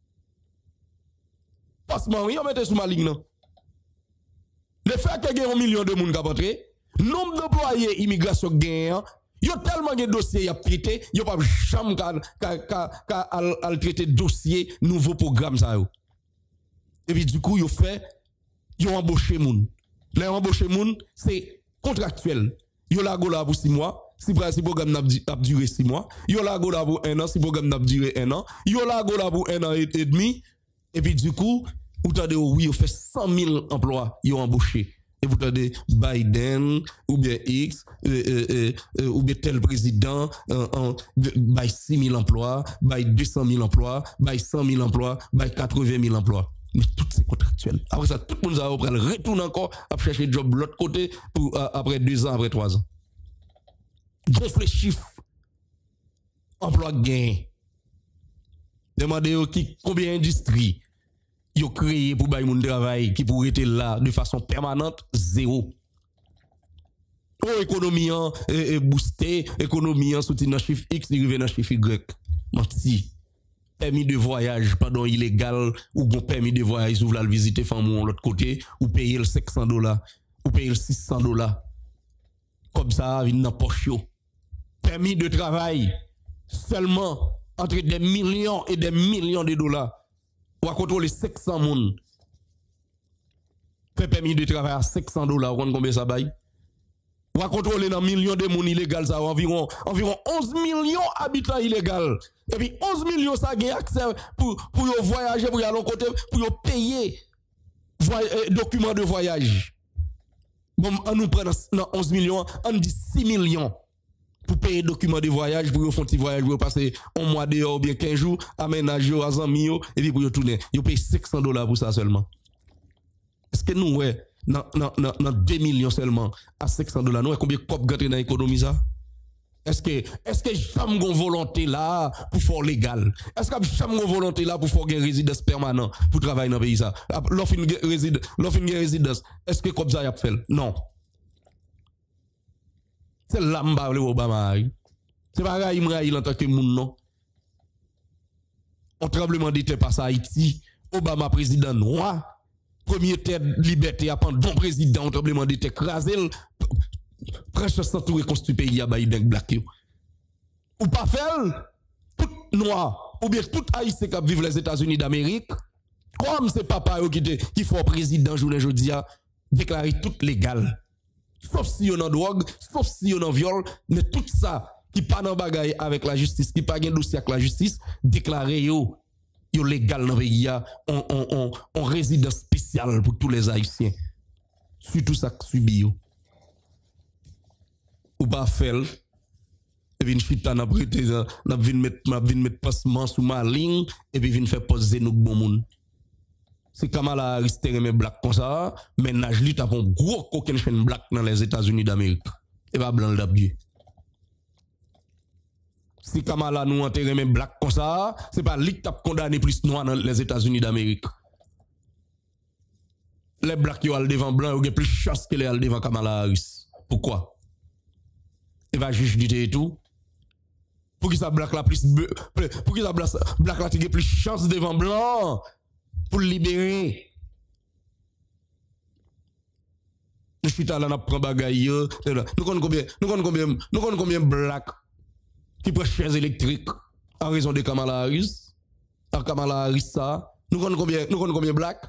Passement, yon mette sous ma ligne non. Le fait que gen 1 million de moun qui rentré, nombre d'employés immigration gen, yo tellement de dossiers y a prêté, yo pas jamais al traiter dossier nouveau programme ça yo. Et puis du coup yo fait yo embauché moun. Les embauché moun, c'est contractuel. Yo la go là pour 6 mois, si programme n'a duré 6 mois. Yo la go là pour 1 an, si programme n'a duré 1 an. Yo la go là pour 1 an et demi. Et puis du coup, vous t'avez oui, yo fait 100 000 emplois, yo embauché. Et vous t'avez Biden, ou bien X, ou bien tel président, by 6 000 emplois, by 200 000 emplois, by 100 000 emplois, by 80 000 emplois. Mais tout c'est contractuel. Après ça, tout le monde va retourner encore à chercher job de l'autre côté pour après 2 ans, après 3 ans. Gonfle les chiffres. Emploi gain. Demandez combien d'industries ont créé pour bailler mon travail qui pourrait être là de façon permanente, 0. Oh, économie boosté, économie soutien dans chiffre X, il revient dans chiffre Y. Menti. Permis de voyage, pardon, illégal, ou bon permis de voyage, ou vous la visiter femme ou l'autre côté, ou payer le $500, ou payer le $600. Comme ça, il n'a pas chaud. Permis de travail, seulement entre des millions et des millions de dollars, ou à contrôler 500 moun. Fait permis de travail à $500, ou combien ça baille? Ou à contrôler dans millions de moun illégal, ça, environ 11 millions habitants illégaux. Et puis 11 millions, ça a accès pour voyager, pour y aller côté, pour payer documents de voyage. Bon, on nous prend dans 11 millions, on dit 6 millions pour payer documents de voyage, pour faire un petit voyage, pour passer un mois dehors ou bien 15 jours, aménager à amis, et puis pour y tourner. Ils payent $500 pour ça seulement. Est-ce que nous, ouais, dans 2 millions seulement, à $500, nous, combien de copes gâtés dans l'économie ça? Est-ce que jamais une volonté là pour faire légal? Est-ce que jamais une volonté là pour faire une résidence permanente pour travailler dans le pays ça? L'offre une résidence, est-ce que comme ça y a fait? Non. C'est là que Obama. C'est pas là qu'il en tant que moun non. On tremblement de terre passe à Haïti, Obama président noir, premier terre liberté à prendre bon président, on tremblement de terre crasé. Presque sans tout reconstruire le pays à Biden Black. Ou pas faire tout noir, ou bien tout haïtien qui vivent les États-Unis d'Amérique, Comme c'est papa qui faut président journée jeudi a déclaré tout légal. Sauf si on a drogue, sauf si on a viol, mais tout ça qui pas dans bagaille avec la justice, qui pas gen dossier avec la justice, déclaré yo légal dans le pays, on résidence spéciale pour tous les Haïtiens. Surtout ça qui subit yo. Ou pas faire, et puis chita n'a prêté, n'a mettre passement sous ma ligne, et puis vinn faire poser nous bon monde. C'est Kamala Harris qui remet black comme ça, mais Najli t'a un gros coquin chaîne black dans les États-Unis d'Amérique. Et pas blanc d'abdier. Si Kamala nous remet black comme ça, c'est pas lui qui t'a condamné plus noir dans les États-Unis d'Amérique. Les blacks qui ont devant blanc, ils ont plus de chance que les devant Kamala Harris. Pourquoi? Il va juger du et tout. Pour que ça black la plus, pour que ça black la ait plus de chance devant blanc. Pour le libérer. Nous suis là, nous prenons bagaille. Nous connaissons combien de blacks qui prennent chaises électriques en raison de Kamala Harris. À Kamala Harris, ça. Nous connaissons combien de blacks.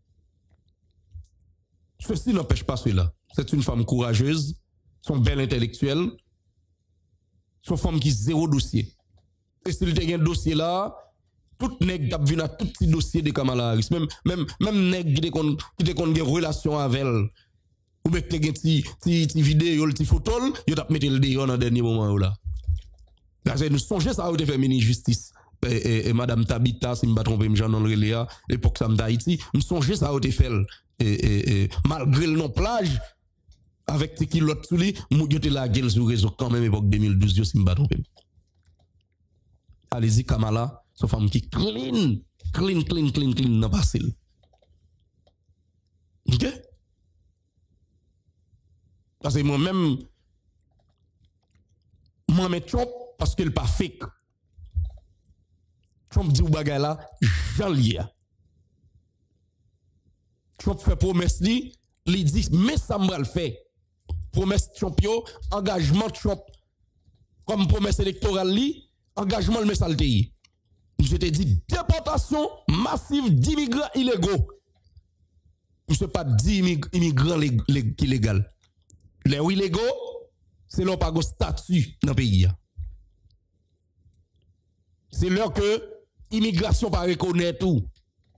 Ceci n'empêche pas cela. C'est une femme courageuse, son belle intellectuelle, son femme qui zéro dossier. Et s'il y a un dossier là, tout nèg t'a vu dans tout petit dossier de Kamala Harris, même nèg qui te kon des relations avec elle, ou bien te gen ti vidéo, ti photo, yo t'a mettre le dehors dans dernier moment là. Là c'est nous songer ça a fait ministre justice et madame Tabita si me pas tromper me Jean Léa l'époque ça d'Haïti, me songer ça a été fait malgré le non plage avec tes kilotes sous lui, yo te la gueule sur réseau quand même époque 2012 yo si me pas tromper. Allez-y Kamala, son femme qui clean dans passé. OK? Parce que moi-même Trump parce qu'il pas fake. Trump dit ou bagay là, j'en lié. Trump fait promesse li dit mais ça m'a le fait. Promesse Trump yo, engagement Trump comme promesse électorale li, engagement le message li. Je te dis déportation massive d'immigrants illégaux. Je ne pas 10 immigrants illégaux. Les illégaux, c'est leur pas de statut dans le pays. C'est leur que l'immigration pas reconnaître tout.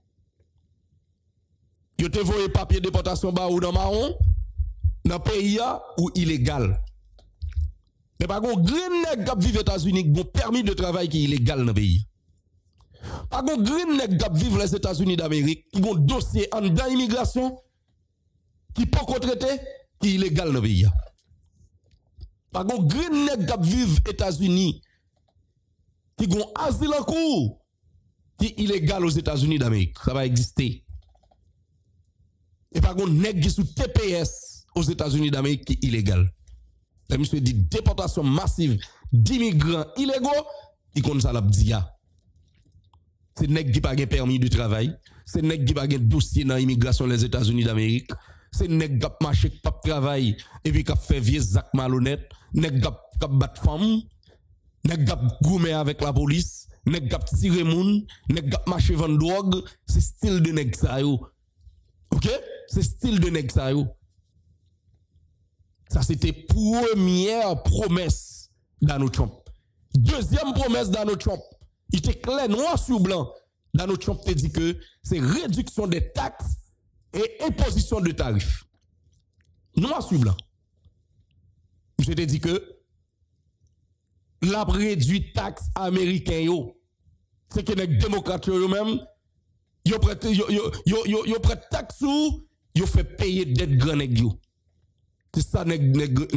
Yo te voye papier déportation ba ou dans marron dans le pays ou illégal. Mais pas gon green nèg qui vivent aux États-Unis qui ont permis de travail qui est illégal dans le pays. Pas gon green nèg qui vivent les États-Unis d'Amérique qui ont dossier en dans immigration qui pas traité qui est illégal dans le pays. Pas gon green nèg qui vivent aux États-Unis qui ont asile en cours qui est illégal aux États-Unis d'Amérique. Ça va exister. Et pas gon nèg qui sous TPS aux États-Unis d'Amérique qui est illégal. Le monsieur dit déportation massive d'immigrants illégaux, il compte ça la dia. C'est nèg qui pas de permis de travail, c'est nèg qui pas de dossier dans l'immigration les États-Unis d'Amérique, c'est nèg qui marché pas travail et puis qui fait vieux zac malhonnête, nèg qui bat femme, nèg qui goumé avec la police, nèg qui tirer moun, nèg qui marché vendre drogue, c'est style de nèg ça yo. OK? C'est style de nèg ça yo. Ça, c'était première promesse Donald Trump. Deuxième promesse Donald Trump. Il était clair, noir sur blanc. Donald Trump te dit que c'est réduction des taxes et imposition de tarifs. Noir sur blanc. Je te dis que la réduit taxes américaines yo. C'est que les démocrates eux-mêmes, yo prêt taxe ou yo fait payer dette grand nèg yo. C'est ça nèg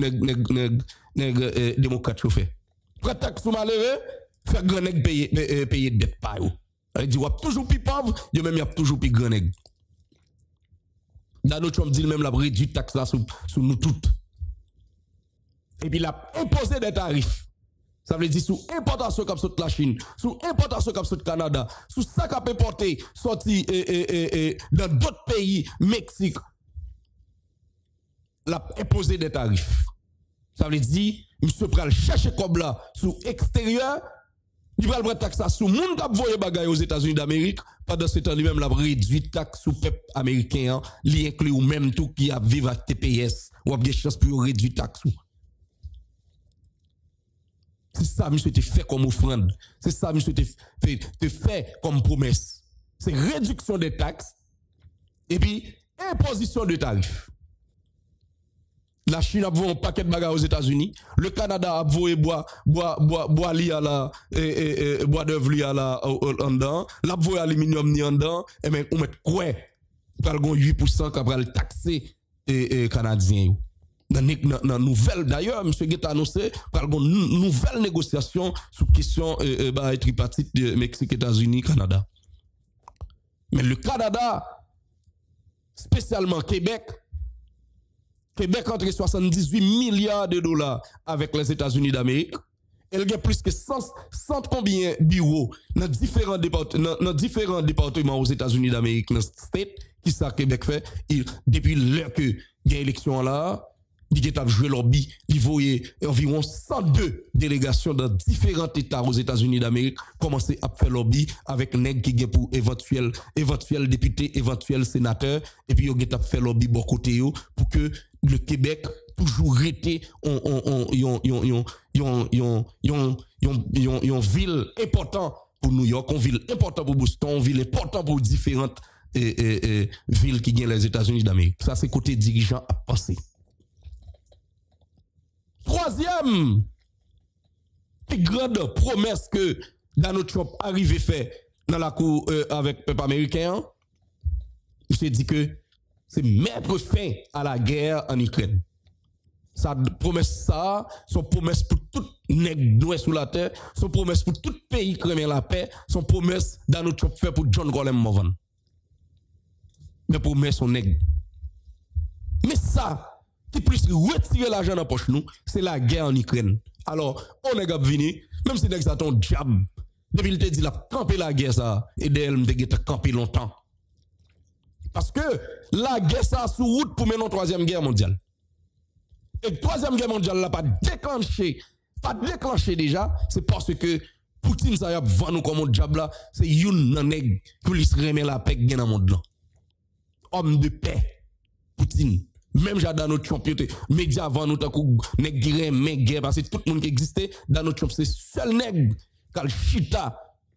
démocrate fait. Prêt taxe ou malheureux, faire grand nèg payer dette pa yo. Il dit, wap toujours plus pauvre, yo même y a toujours plus grand nèg. Donald Trump dit même la réduit taxe là sur nous toutes. Et puis il a imposé des tarifs. Ça veut dire sous importation comme sur la Chine, sous importation comme sur le Canada, sous ça qu'a importé sorti dans d'autres pays, Mexique. La imposé des tarifs. Ça veut dire monsieur pral chercher comme là sous extérieur Il va prendre taxe sur le monde qui a voyé bagaille aux États-Unis d'Amérique. Pendant ce temps, lui-même, il a réduit taxe sur le peuple américain. Il inclut ou même tout qui a vivre à TPS. Ou a des chances pour réduire taxe. C'est ça, monsieur, te fait comme offrande. C'est ça, monsieur, te fait comme promesse. C'est réduction des taxes. Et puis, imposition de tarifs. La Chine a vu un paquet de bagages aux États-Unis. Le Canada a vu bois li à la bois d'œuvre li à la en dedans. La vu aluminium ni en dedans. Et mais on met quoi? Pral gon 8% qu'a pral taxer canadien. Dans nouvelle d'ailleurs, monsieur Guetta annoncé pral gon nouvelle négociation sur question tripartite de Mexique, États-Unis, Canada. Mais le Canada, spécialement Québec entre 78 milliards de dollars avec les États-Unis d'Amérique. Elle a plus que 100 combien bureaux dans différents départements aux États-Unis d'Amérique, dans le state, qui ça Québec fait. Depuis l'heure que il y a élection là, il a joué lobby, il voyait environ 102 délégations dans différents États aux États-Unis d'Amérique commencer à faire lobby avec nèg qui pour éventuel député, éventuel sénateur, et puis il a fait lobby bon côté pour que le Québec toujours été une ville importante pour New York, une ville importante pour Boston, une ville importante pour différentes villes qui gagnent les États-Unis d'Amérique. Ça c'est côté dirigeant à penser. Troisième, plus grande promesse que Donald Trump arrive fait dans la cour avec le peuple américain, il s'est dit que c'est mettre fin à la guerre en Ukraine. Sa promesse ça, son promesse pour tout nègre sous la terre, son promesse pour tout pays qui remet la paix, son promesse Donald Trump fait pour John Golem Movan. Mais promesse son nègre. Mais ça, qui plus retirer l'argent dans la poche nous, c'est la guerre en Ukraine. Alors, on est venu, même si c'est ton job, depuis il te dit la camper la guerre ça, et d'elle me dit camper longtemps. Parce que la guerre ça sous route pour mener la troisième guerre mondiale. Et la troisième guerre mondiale n'a pas déclenché déjà, c'est parce que Poutine ça y a vendu comme un job là, c'est une nèg pour lui remettre la paix dans le monde là. Homme de paix, Poutine. Même dans notre champion, médias avant nous, nèg guerre, parce que tout le monde qui existait, dans notre champion, c'est seul nèg, qui chita.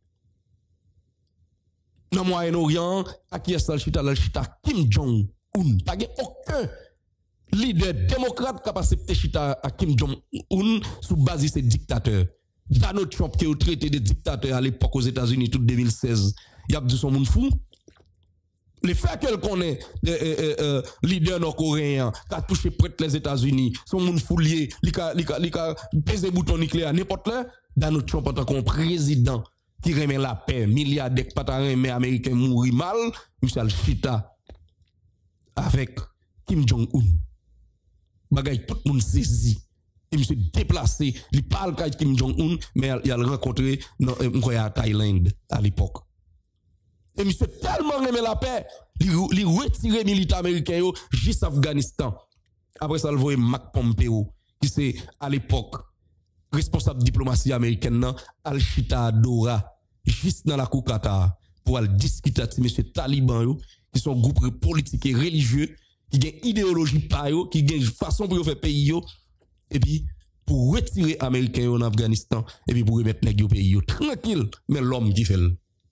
Dans le Moyen-Orient, à qui est-ce chita? Le chita Kim Jong-un. Pas aucun leader démocrate qui a accepté chita à Kim Jong-un sous base de ces dictateurs. Donald Trump qui a traité de dictateur à l'époque aux États-Unis, tout 2016, il a dit son monde fou. Le fait qu'elle connaît leader nord-coréen qui a touché près les États-Unis, son monde foulier, il a pesé bouton nucléaire, n'importe là, Donald Trump en tant que président qui remet la paix, milliardaire qui pas remet américain mourir mal, Michel Chita avec Kim Jong-un. Bagay tout le monde saisi. Il se déplacé, il parle avec Kim Jong-un, mais il a rencontré à Thaïlande à l'époque. Et monsieur tellement aimé la paix, il retire militaires américains juste Afghanistan. Après ça, il voit Mac Pompeo, qui c'est à l'époque responsable de diplomatie américaine, Al-Chita Dora, juste dans la cour Qatar, pour aller discuter avec monsieur Taliban, qui sont groupes politiques et religieux, qui ont une idéologie par eux, qui ont une façon pour faire pays, et puis pour retirer les Américains en Afghanistan, et puis pour remettre les pays tranquille, mais l'homme qui fait.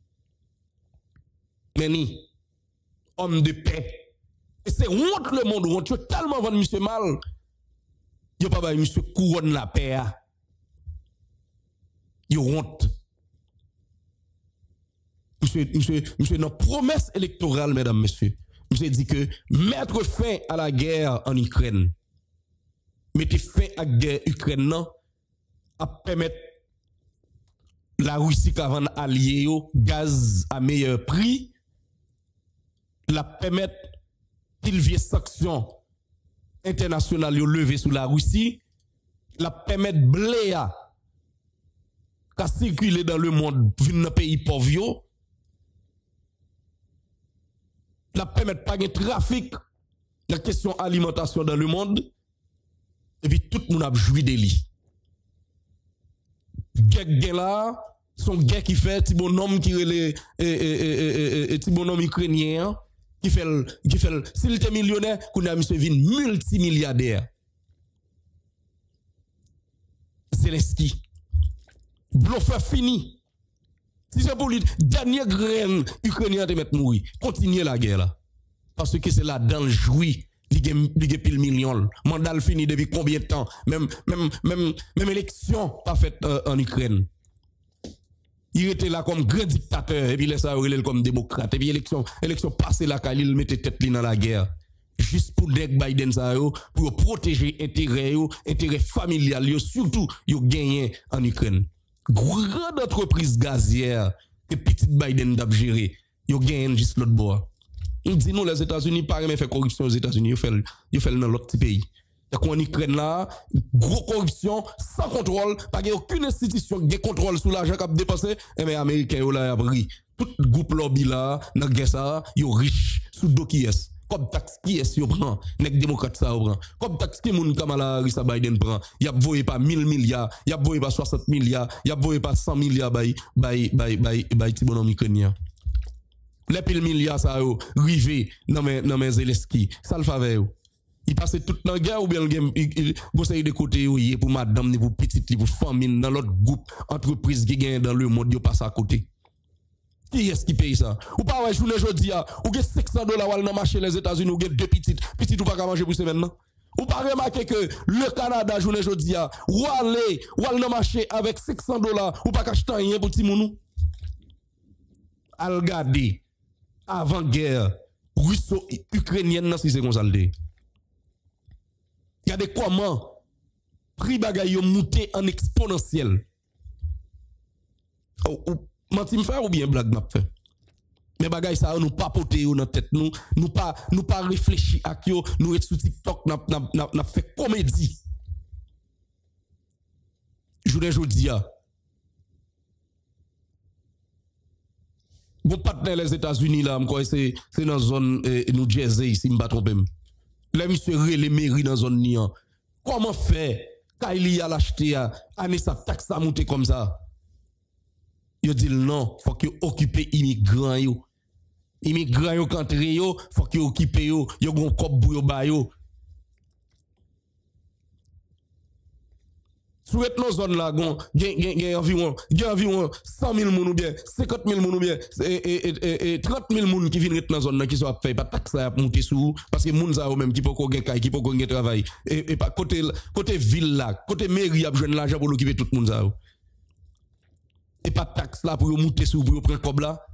Mais ni, homme de paix. Et c'est honte le monde, honte. Tu as tellement vendu monsieur mal. Il n'y a pas monsieur couronne la paix. Il y a honte. Monsieur, dans promesse électorale, mesdames, messieurs, monsieur dit que mettre fin à la guerre en Ukraine, mettre fin à la guerre ukrainienne, à permettre la Russie qui a allié au gaz à meilleur prix, la permettre qu'il y ait sanctions internationales levées sur la Russie, la permettre blé à circuler dans le monde, venir dans le pays pauvre, la permettre pas de trafic, la question alimentation dans le monde, et puis tout le monde a joui de lui. Gek là, Son guerre qui fait, petit bonhomme qui relève, petit bonhomme ukrainien, qui fait, s'il était millionnaire, qu'on a monsieur vin multimilliardaire. Zelensky. Bluffeur fini. Si c'est pour lui, dernière graine ukrainien de mettre mourir, continuez la guerre là. Parce que c'est là-dedans le jouit. Il y a pile million. Mandat fini depuis combien de temps? Même élection pas faite en Ukraine. Il était là comme grand dictateur et puis il ça comme démocrate. Et puis élection passée là, il mettait tête dans la guerre. Juste pour Biden ça pour protéger intérêt familial, surtout yo gagné en Ukraine. Grande entreprise gazière que petit Biden d'a géré, yo gagné juste l'autre bord. On dit nous les États-Unis pas même faire corruption aux États-Unis, yo fait dans l'autre petit pays. Donc en Ukraine là, gros corruption sans contrôle, pas aucune institution qui contrôle sur l'argent qu'a dépensé, et mais américain yo là a pris tout groupe lobby là dans guerre ça, yo riche sous do qui est. Comme taxe qui est yo prend, nek démocrate ça prend. Comme taxe qui moun Kamala Harris Biden prend, y a voyé pas 1000 milliards, y a voyé pas 60 milliards, y a voyé pas 100 milliards by ti bonhomme ukrainien. Les pile milliards ça yo rivé dans mes Zelensky, ça le faveur yo. Il passe toute la guerre ou bien il conseille de côté pour madame ni pour petite pour famille dans l'autre groupe entreprise qui gagne dans le monde yo passe à côté. Qui est-ce qui paye ça? Ou pas ouais journée jodi a ou get $600 dans marché les États-Unis ou get deux petites ou pas manger pour semaine non? Ou pas remarquer que le Canada journée jodi a ou aller dans marché avec $600 ou pas acheter rien pour ti mounou? Al regarder avant guerre russo-ukrainienne si c'est comme ça le. Regardez comment prix bagay yo monté en exponentiel. Menti me faire ou bien blague m'a fait. Mais bagay ça nous pas poter dans tête nous pas réfléchir à yo, nous être sur TikTok n'a fait comédie. Jodi a. Bon partenaire les États-Unis là, c'est dans zone New Jersey ici, me pas tromper. Les monsieur les mairies dans zone nian. Comment faire quand il y a l'acheter année sa taxe à monter comme ça? Yo dit non, faut que occuper immigrants yo. Immigrants yo quand yo, faut que occuper yo gon kop bou yo ba yo. Sur nos zones là, il y a environ 100 000 moun ou bien 50 000 moun ou bien 30 000 moun qui viennent dans la zone qui sont fait pas taxe à monter sous parce que moun ça même qui peut ko gen qui peut ko gen travail et pas côté ville là, côté mairie a joindre l'argent pour l'occuper tout moun ça. Et pas taxe là pour monter sous pour prendre cob là.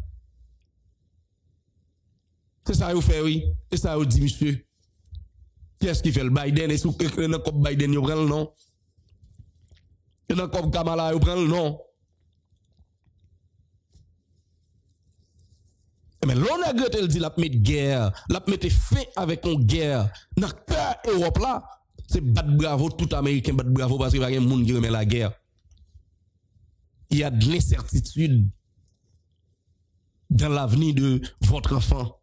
C'est ça yo fait oui, et ça yo dit monsieur. Qui est-ce qui fait le Biden et sous dans cob Biden yo prend le nom. Et dans comme Kamala, il prend le nom. Mais l'on a gâté, il dit, la mettre guerre, la mettre fin avec une guerre. Dans le cœur Europe là, c'est battre bravo, tout Américain battre bravo parce qu'il y a un monde qui remet la guerre. Il y a de l'incertitude dans l'avenir de votre enfant.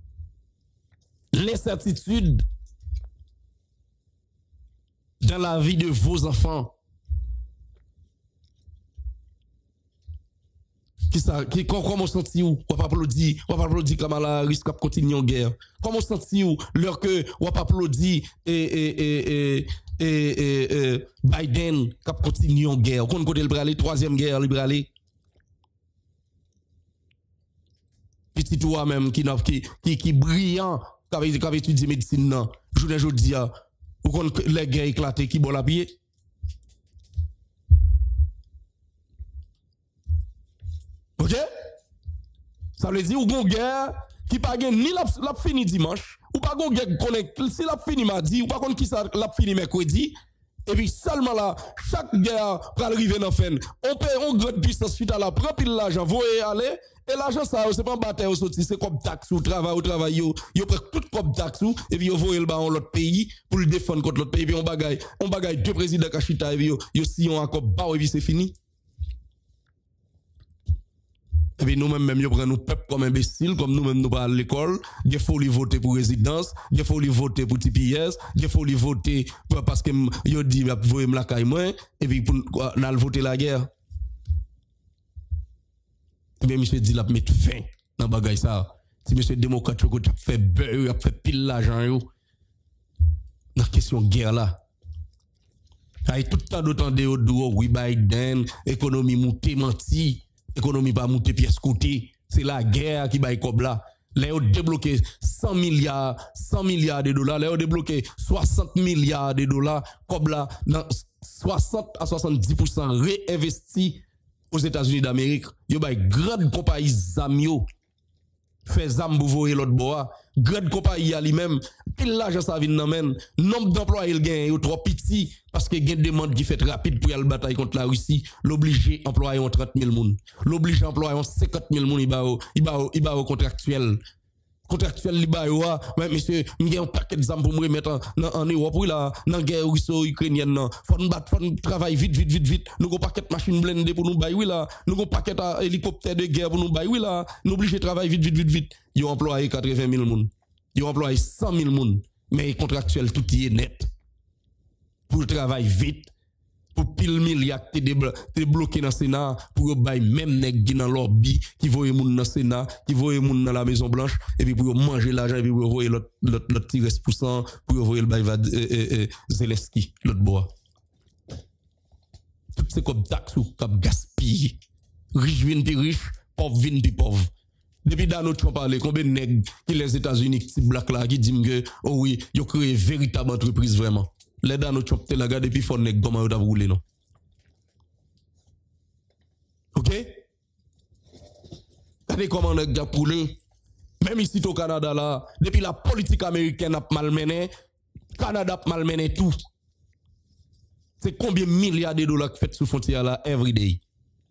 L'incertitude dans la vie de vos enfants. Comment senti ou on va applaudir Kamala Harris qui continue en guerre. Comment senti ou leur que on va applaudir Biden qui continue en guerre. Qu'on côté le braler troisième guerre le braler. Petit toi même qui brillant qui avait étudié médecine non. Jodi a ou qu'on les guerres éclaté qui bon la pied. OK? Ça veut dire ou gon guerre qui pas gen ni la fini dimanche ou pas gon guerre connaît si la fini mardi ou pas kon qui ça la fini mercredi et puis seulement là chaque guerre pral arriver dans fin on paye on grande puissance suite à la prend pile l'argent voyer aller et l'argent ça c'est pas bataille sorti c'est comme taxe ou travail yo prend tout comme taxe et puis yo voyer le ba en l'autre pays pour le défendre contre l'autre pays puis on bagaille deux présidents kachita et puis yo si on accord ba et puis c'est fini. Et puis nous-mêmes, nous prenons nos peuples comme imbéciles, comme nous-mêmes nous pas à l'école. Il faut les voter pour résidence, il faut les voter pour TPS, il faut les voter parce que yo dit, vous voyez la caille moins, et puis pour voter la guerre. Eh bien, monsieur dit, la mettre fin dans le bagage ça. Si monsieur démocrate, vous avez fait beurre, vous avez fait pile l'argent, dans la question de guerre là. Aïe, tout le temps d'autant de haut, oui, Biden, économie montée, menti, économie pas montée, pièce côté. C'est la guerre qui baille comme là. Là, on débloqué 100 milliards de dollars. Là, on débloqué 60 milliards de dollars. Comme là, dans 60 à 70% réinvesti aux États-Unis d'Amérique. Yo bay grande compagnie Zamio fait zam pour voyer l'autre bois. Grande compagnie à lui-même. Pile l'argent ça vient nan. Nombre d'employés il gagne trop petit parce que gagne demande qui fait rapide pour y aller bataille contre la Russie. L'obligé employé 30 000 moun. L'obligé employé 50 000 moun il va contractuel. Contractuel li ba yo mais monsieur m'gè un paquet d'armes pour me remettre en Europe oui là dans guerre russo-ukrainienne non faut nous battre faut travailler vite nous gon paquet machine blindée pour nous bailler oui là nous gon paquet hélicoptère de guerre pour nous bailler oui là nous obligé travailler vite yo employé 80 000 moun yo employé 100 000 moun mais contractuel tout y est net pour travailler vite pour pile milliard te bloqué dans le Sénat pour bailler même nèg qui dans lobby qui voye moun dans le Sénat qui voye moun dans la Maison Blanche et puis pour manger l'argent et puis pour voyer l'autre petit reste pour cent pour voyer le bail Zelensky l'autre bois tout c'est comme taxe ou comme gaspille riche vinn pi riche pauvre vinn pi pauvre depuis Donald Trump parler combien de nèg qui les États-Unis qui black là qui dit que oh oui yo créé véritable entreprise vraiment. Les dans nos chop te la garde puis faut nèg comment yo t'a roulé non. OK? Regardez comment nèg a roulé. Même ici au Canada là, depuis la politique américaine a malmené, Canada a malmené tout. C'est combien de milliards de dollars qui fait sous frontière là every day.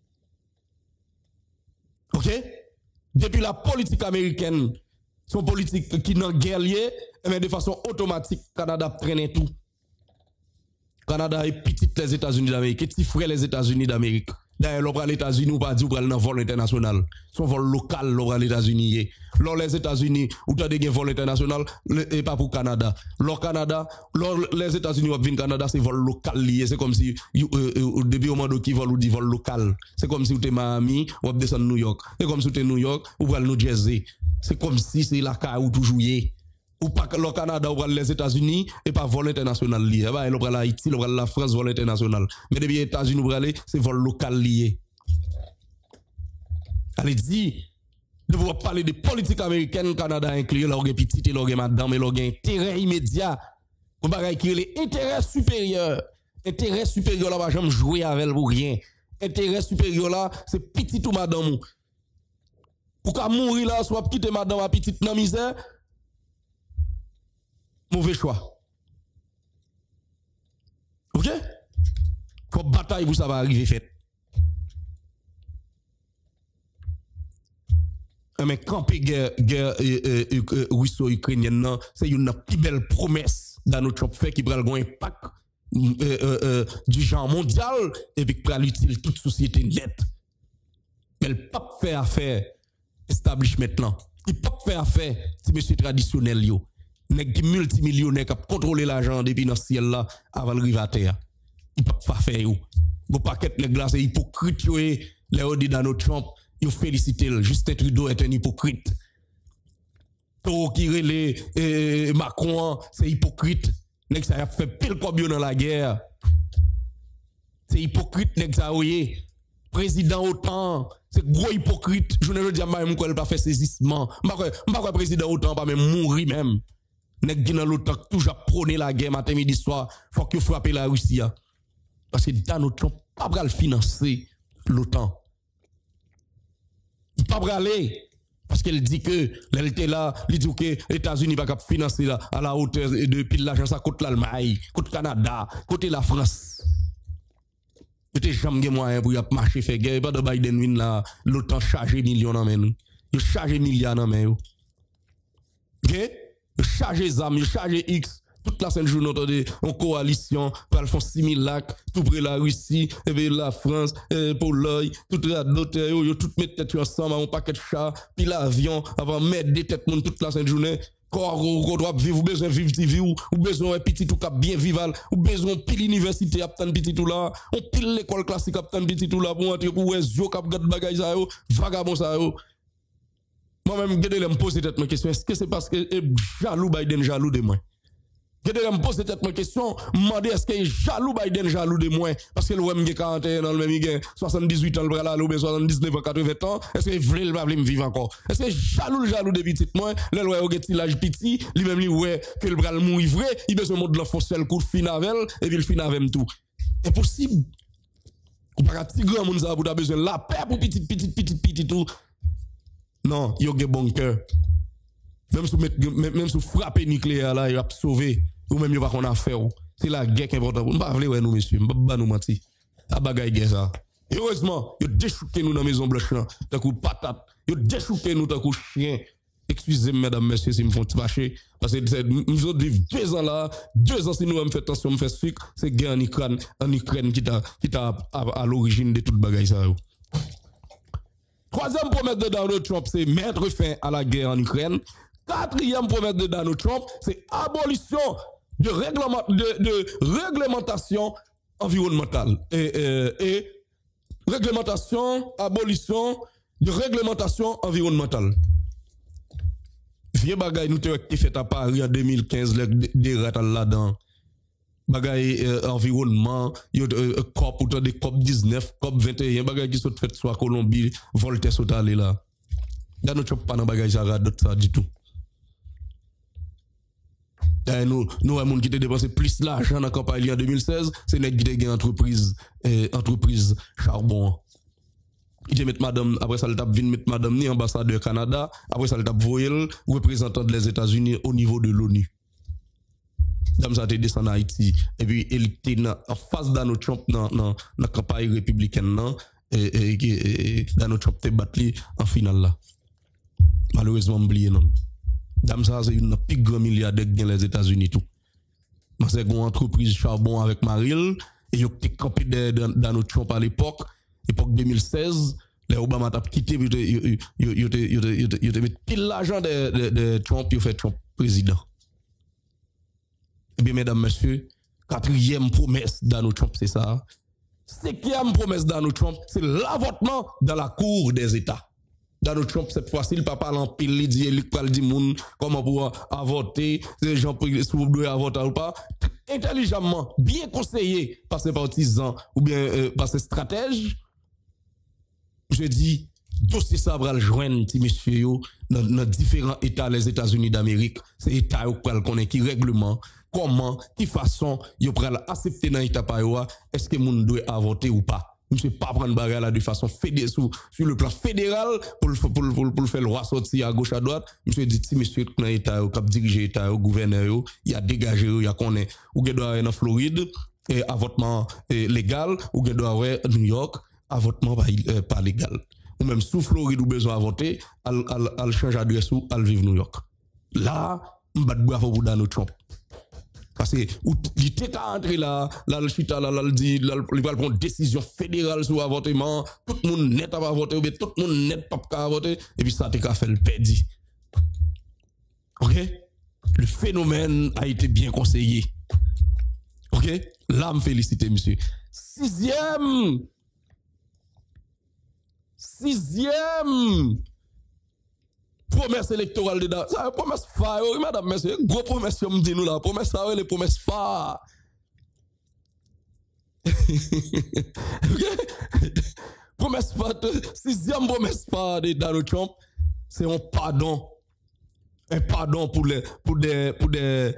OK? Depuis la politique américaine, son politique qui n'a guerre liée, mais de façon automatique Canada traîne tout. Canada est petit les États-Unis d'Amérique, petit frère les États-Unis d'Amérique. D'ailleurs, l'on prend les États-Unis ou pas dit ou prend dans vol international. Son vol local, l'on prend les États-Unis. Lors les États-Unis, ou t'as des vol international, et pas pour Canada. Lors Canada, lors les États-Unis ou viennent Canada, c'est vol local lié. C'est comme si, depuis au moment qui vol ou dit vol local. C'est comme si ou t'es Miami, ou descend New York. C'est comme si ou t'es New York, ou prend New Jersey. C'est comme si c'est la cas où toujours y ou pas le Canada ou les États-Unis et pas vol international lié. Bah, l'on prend l'Haïti, l'on prend la France, vol international. Mais depuis les États-Unis, ou aller, c'est vol local lié. Allez, dit, de vous parler de politique américaine, Canada inclus, l'on a petit et l'on a madame, et l'on a intérêt immédiat. On va écrire les intérêts supérieurs. Intérêt supérieur là, on va jamais jouer avec elle pour rien. Intérêt supérieur là, c'est petit ou madame. Pour qu'à mourir là, soit quitter madame à petite dans misère. Mauvais choix. OK? Comme bataille pour ça va arriver fait. Mais camper guerre russo-ukrainienne, c'est une plus belle promesse dans notre fait qui prend un impact du genre mondial et puis qui prend l'utile toute société nette. Mais le pas faire affaire establishment là. Il pas faire affaire si monsieur traditionnel yo. Nèg qui multimillionnaire qui contrôler l'argent depuis dans ciel là avant le rivateur. Il pas faire yo. Go paquet nèg là c'est hypocrite yo et les dit Donald Trump, yo féliciter Justin Trudeau est un hypocrite. To qui relé Macron c'est hypocrite. Nèg ça a fait pile comme dans la guerre. C'est hypocrite nèg ça oyé. Président OTAN, c'est gros hypocrite. Je ne veux dire même quoi il pas fait saisissement. M'pa président OTAN pas même mourir même. Nèg qui dans l'OTAN toujours prôner la guerre matin midi soir, faut que frapper la Russie. Parce que Donald Trump pas bral financer l'OTAN. Il pas braler parce qu'elle dit que l'elle là, il dit que les États-Unis pas capable financer là à la hauteur de pile l'argent ça coûte l'Allemagne, coûte Canada, côté la France. C'était jamais moyen pour y marcher faire guerre pas de Biden win là, l'OTAN charger millions dans main. Il charge milliards dans main. OK? Charger ZAM, charger X, toute la journée en coalition, pour faire 6 000 lacs, tout près la Russie, et puis la France, Pologne, tout l'autre, tout mettre tête ensemble, un paquet de chats, puis l'avion, avant mettre des têtes toute la journée, Qu'on doit vivre, ou besoin de vivre TV, ou besoin de petit tout cap bien vivre, ou besoin de pile université, aptan petit tout là, on pile l'école classique, aptan petit tout là, pour entrer, pour yo cap gade bagay ça yo, vagabond ça yo. Moi-même, je me pose cette question, est-ce que c'est parce que jaloux Biden jaloux de moi? Je me pose cette question, demander est-ce que jaloux Biden jaloux de moi? Parce que le web a 41 ans, le même il 78 ans, le ou 79 ans, 80 ans, est-ce que vrai le va me vivre encore? Est-ce que jaloux de petit moi, le loi au petit l'âge petit, lui-même lui ouais que le bras mourir vrai, il besoin de la force le coup fin avec et puis le fin avec tout. C'est possible. Ou pas petit grand monde ça pour besoin la paix pour petit tout. Non, il y a un bon cœur. Même si frapper nucléaire là, il a sauvé. Ou même il va qu'on a fait. C'est la guerre qui est importante. On ne va pas ouais nous messieurs, on va nous mentir. La bagaille guerre ça. Heureusement, il a déchouqué nous dans la maison blanche là, d'un coup patate. Il a déchouqué nous d'un coup chien. Excusez-moi mesdames messieurs si me font fâcher parce que nous autres vivons 2 ans là, 2 ans si nous avons fait attention, me fait sucre, c'est guerre en Ukraine qui t'a à l'origine de toute bagaille ça. Troisième promesse de Donald Trump, c'est mettre fin à la guerre en Ukraine. Quatrième promesse de Donald Trump, c'est abolition de réglementation environnementale. Et abolition de réglementation environnementale. Vieux bagay nous qui fait à Paris en 2015, des rats là-dedans. Bagay environnement, COP, ou des COP 19, COP 21, bagay qui sont fait soit Colombie, Voltaire sont allés là. Dans notre pas dans bagay ça du tout. Nous avons qui dépensé plus d'argent dans la campagne en 2016, c'est net qui a entreprise charbon. Il met madame, après ça, il tape vinn mettre madame ni ambassadeur Canada, après ça, il tape voyel représentant des États-Unis au niveau de l'ONU. Dame ça te descend en Haïti, et puis il était en face de Trump dans la campagne républicaine, et Donald Trump te battu en finale là. Malheureusement, oublié non. Dame ça, c'est une plus grand milliardaire dans les États-Unis tout. C'est une entreprise charbon avec Maril, et il a campé Donald Trump à l'époque 2016, les Obama t'a quitté, il a mis pile l'argent de Trump, il a fait Trump président. Eh bien, mesdames, messieurs, quatrième promesse de Donald Trump, c'est ça. Cinquième promesse de Donald Trump, c'est l'avortement dans la cour des États. Donald Trump, cette fois-ci, il ne parle pas en pile, il dit moun comment pouvoir avorter, les gens si vous devez avorter ou pas. Intelligemment, bien conseillé par ses partisans ou bien par ses stratèges, je dis, dossier ça va le joindre, petit monsieur, dans différents États, les États-Unis d'Amérique, c'est État qu'on est qui règlement, comment, qui façon, ils peuvent accepter dans l'État par est-ce que moun doit avorter ou pas. Monsieur pas prendre bagarre là de façon fédérale sur le plan fédéral pour faire le roi sortir à gauche à droite. Monsieur dit si monsieur dans l'État cap diriger l'État au gouverneur, il a dégagé, il a connaît ou doit aller en Floride et avortement légal ou doit aller New York avortement pas légal. Ou même sous Floride ou besoin avorter, al change adresse ou al vivre New York. Là, m'bat bravo pour Donald Trump. Parce que il était entré là, le chita là, il dit, il va prendre une décision fédérale sur l'avortement, tout le monde net à avorter, ou bien tout le monde net pas à avorter, et puis ça t'est fait le perdu. Ok? Le phénomène a été bien conseillé. Ok? Là, me féliciter, monsieur. Sixième promesse électorale de ça, c'est une promesse phare, oui, madame, monsieur, gros promesse, me dit nous là, promesse phare, les promesses phares. Promesse phare, sixième promesse phare de Donald Trump, c'est un pardon. Un pardon pour des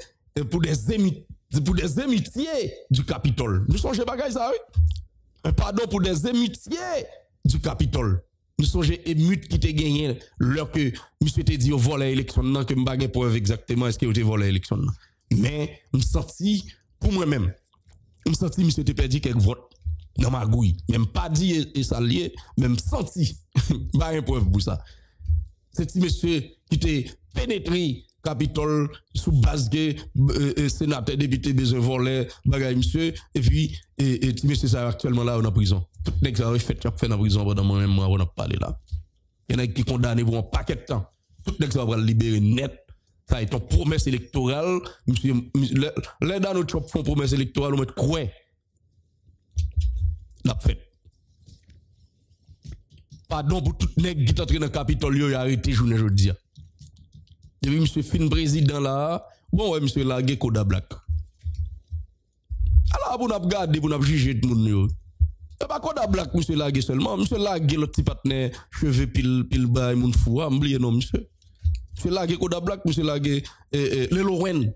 émitiers du Capitole. Nous songez bagaille ça, oui? Un pardon pour des émitiers du Capitole. Nous sommes émutes qui t'ont gagné alors que monsieur te dit au volé l'élection non que m'pa preuve exactement est-ce que vous avez volé l'élection non. Mais me senti pour moi-même. Me senti monsieur te perdu quelques votes dans ma gouille, même pas dit et ça lié, même senti pas une preuve pour ça. C'est petit monsieur qui t'est pénétré Capitole sous base que sénateur député besoin voler bagaille monsieur et puis et monsieur ça actuellement là en prison. Tout nèg ça fait en prison pendant moi même moi on a parlé là. Il y en a qui condamné pour un paquet de temps. Tout nèg ça va libérer net. Ça est une promesse électorale. Monsieur, les Donald Trump font promesse électorale, on met quoi? La fête. Pardon pour tout nèg qui est entré dans le Capitole, il a arrêté journée aujourd'hui. Depuis monsieur fin président là, bon ouais monsieur Lagé Koda Black. Alors pour nous regarder, pour nous juger tout le monde. Et pas Koda Black monsieur Lagé seulement, monsieur Lagé le petit partenaire cheveux pile bail moun fou, m'oublier non monsieur. Monsieur Lagé Koda Black, monsieur Lagé le Lorraine.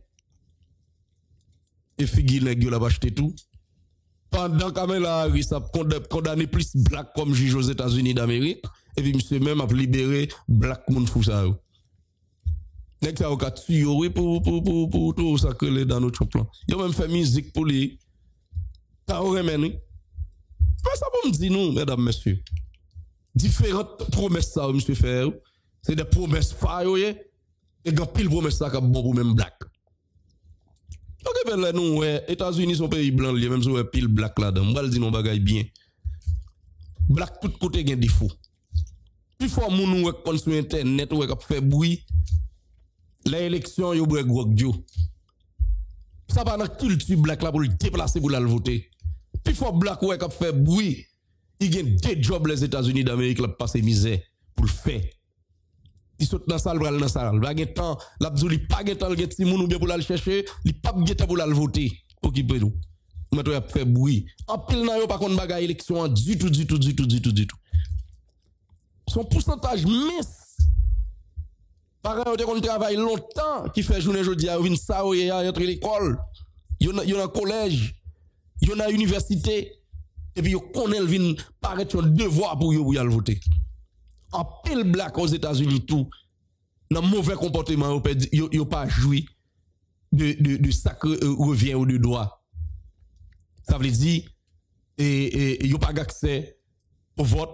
Et figi nèg yo la acheté tout. Pendant Kamala Harris a condamné plus black comme juge aux États-Unis d'Amérique, et puis monsieur même a libéré black moun fou ça. Nek ça a tué pour tout ça que les dans notre plan. Ils ont même fait musique pour lui. Ça aurait mené. Mais ça pour me dire nous, mesdames, messieurs. Différentes promesses ça, monsieur faire. C'est des promesses failles, et grand pile promesses ça qui bon pour même black. Ok, ben là, nous, États-Unis sont pays blancs, même si on pile black là-dedans. On va dire non bagaille bien. Black tout côté gain défaut. Plus fort moun ou kon sur internet ou k'ap fait bruit. Les élections yo brek gros dio. Ça pas dans culture black là pour le déplacer pour la voter. Plus fort black ou k'ap fait bruit. Il gagne des jobs les États-Unis d'Amérique là passer misère pour le faire. Il saute dans salle bral dans salle. Pas gain temps, l'abdou li pas gain temps le ti moun ou bien pour la chercher, li pas gain temps pour la voter. Occuper nous. Maintenant y a fait bruit. En pile nan yo pas kon bagay élection du tout. Son pourcentage mince. Par exemple, on travaille longtemps qui fait journée aujourd'hui à une saoye entre l'école. Il y a un collège, il y a une université et puis yo connaît le vin paraître un devoir pour yo aller voter. En pile black aux États-Unis tout dans mauvais comportement yo pas joui de sacre revient ou de droit. Ça veut dire yo pas accès au vote.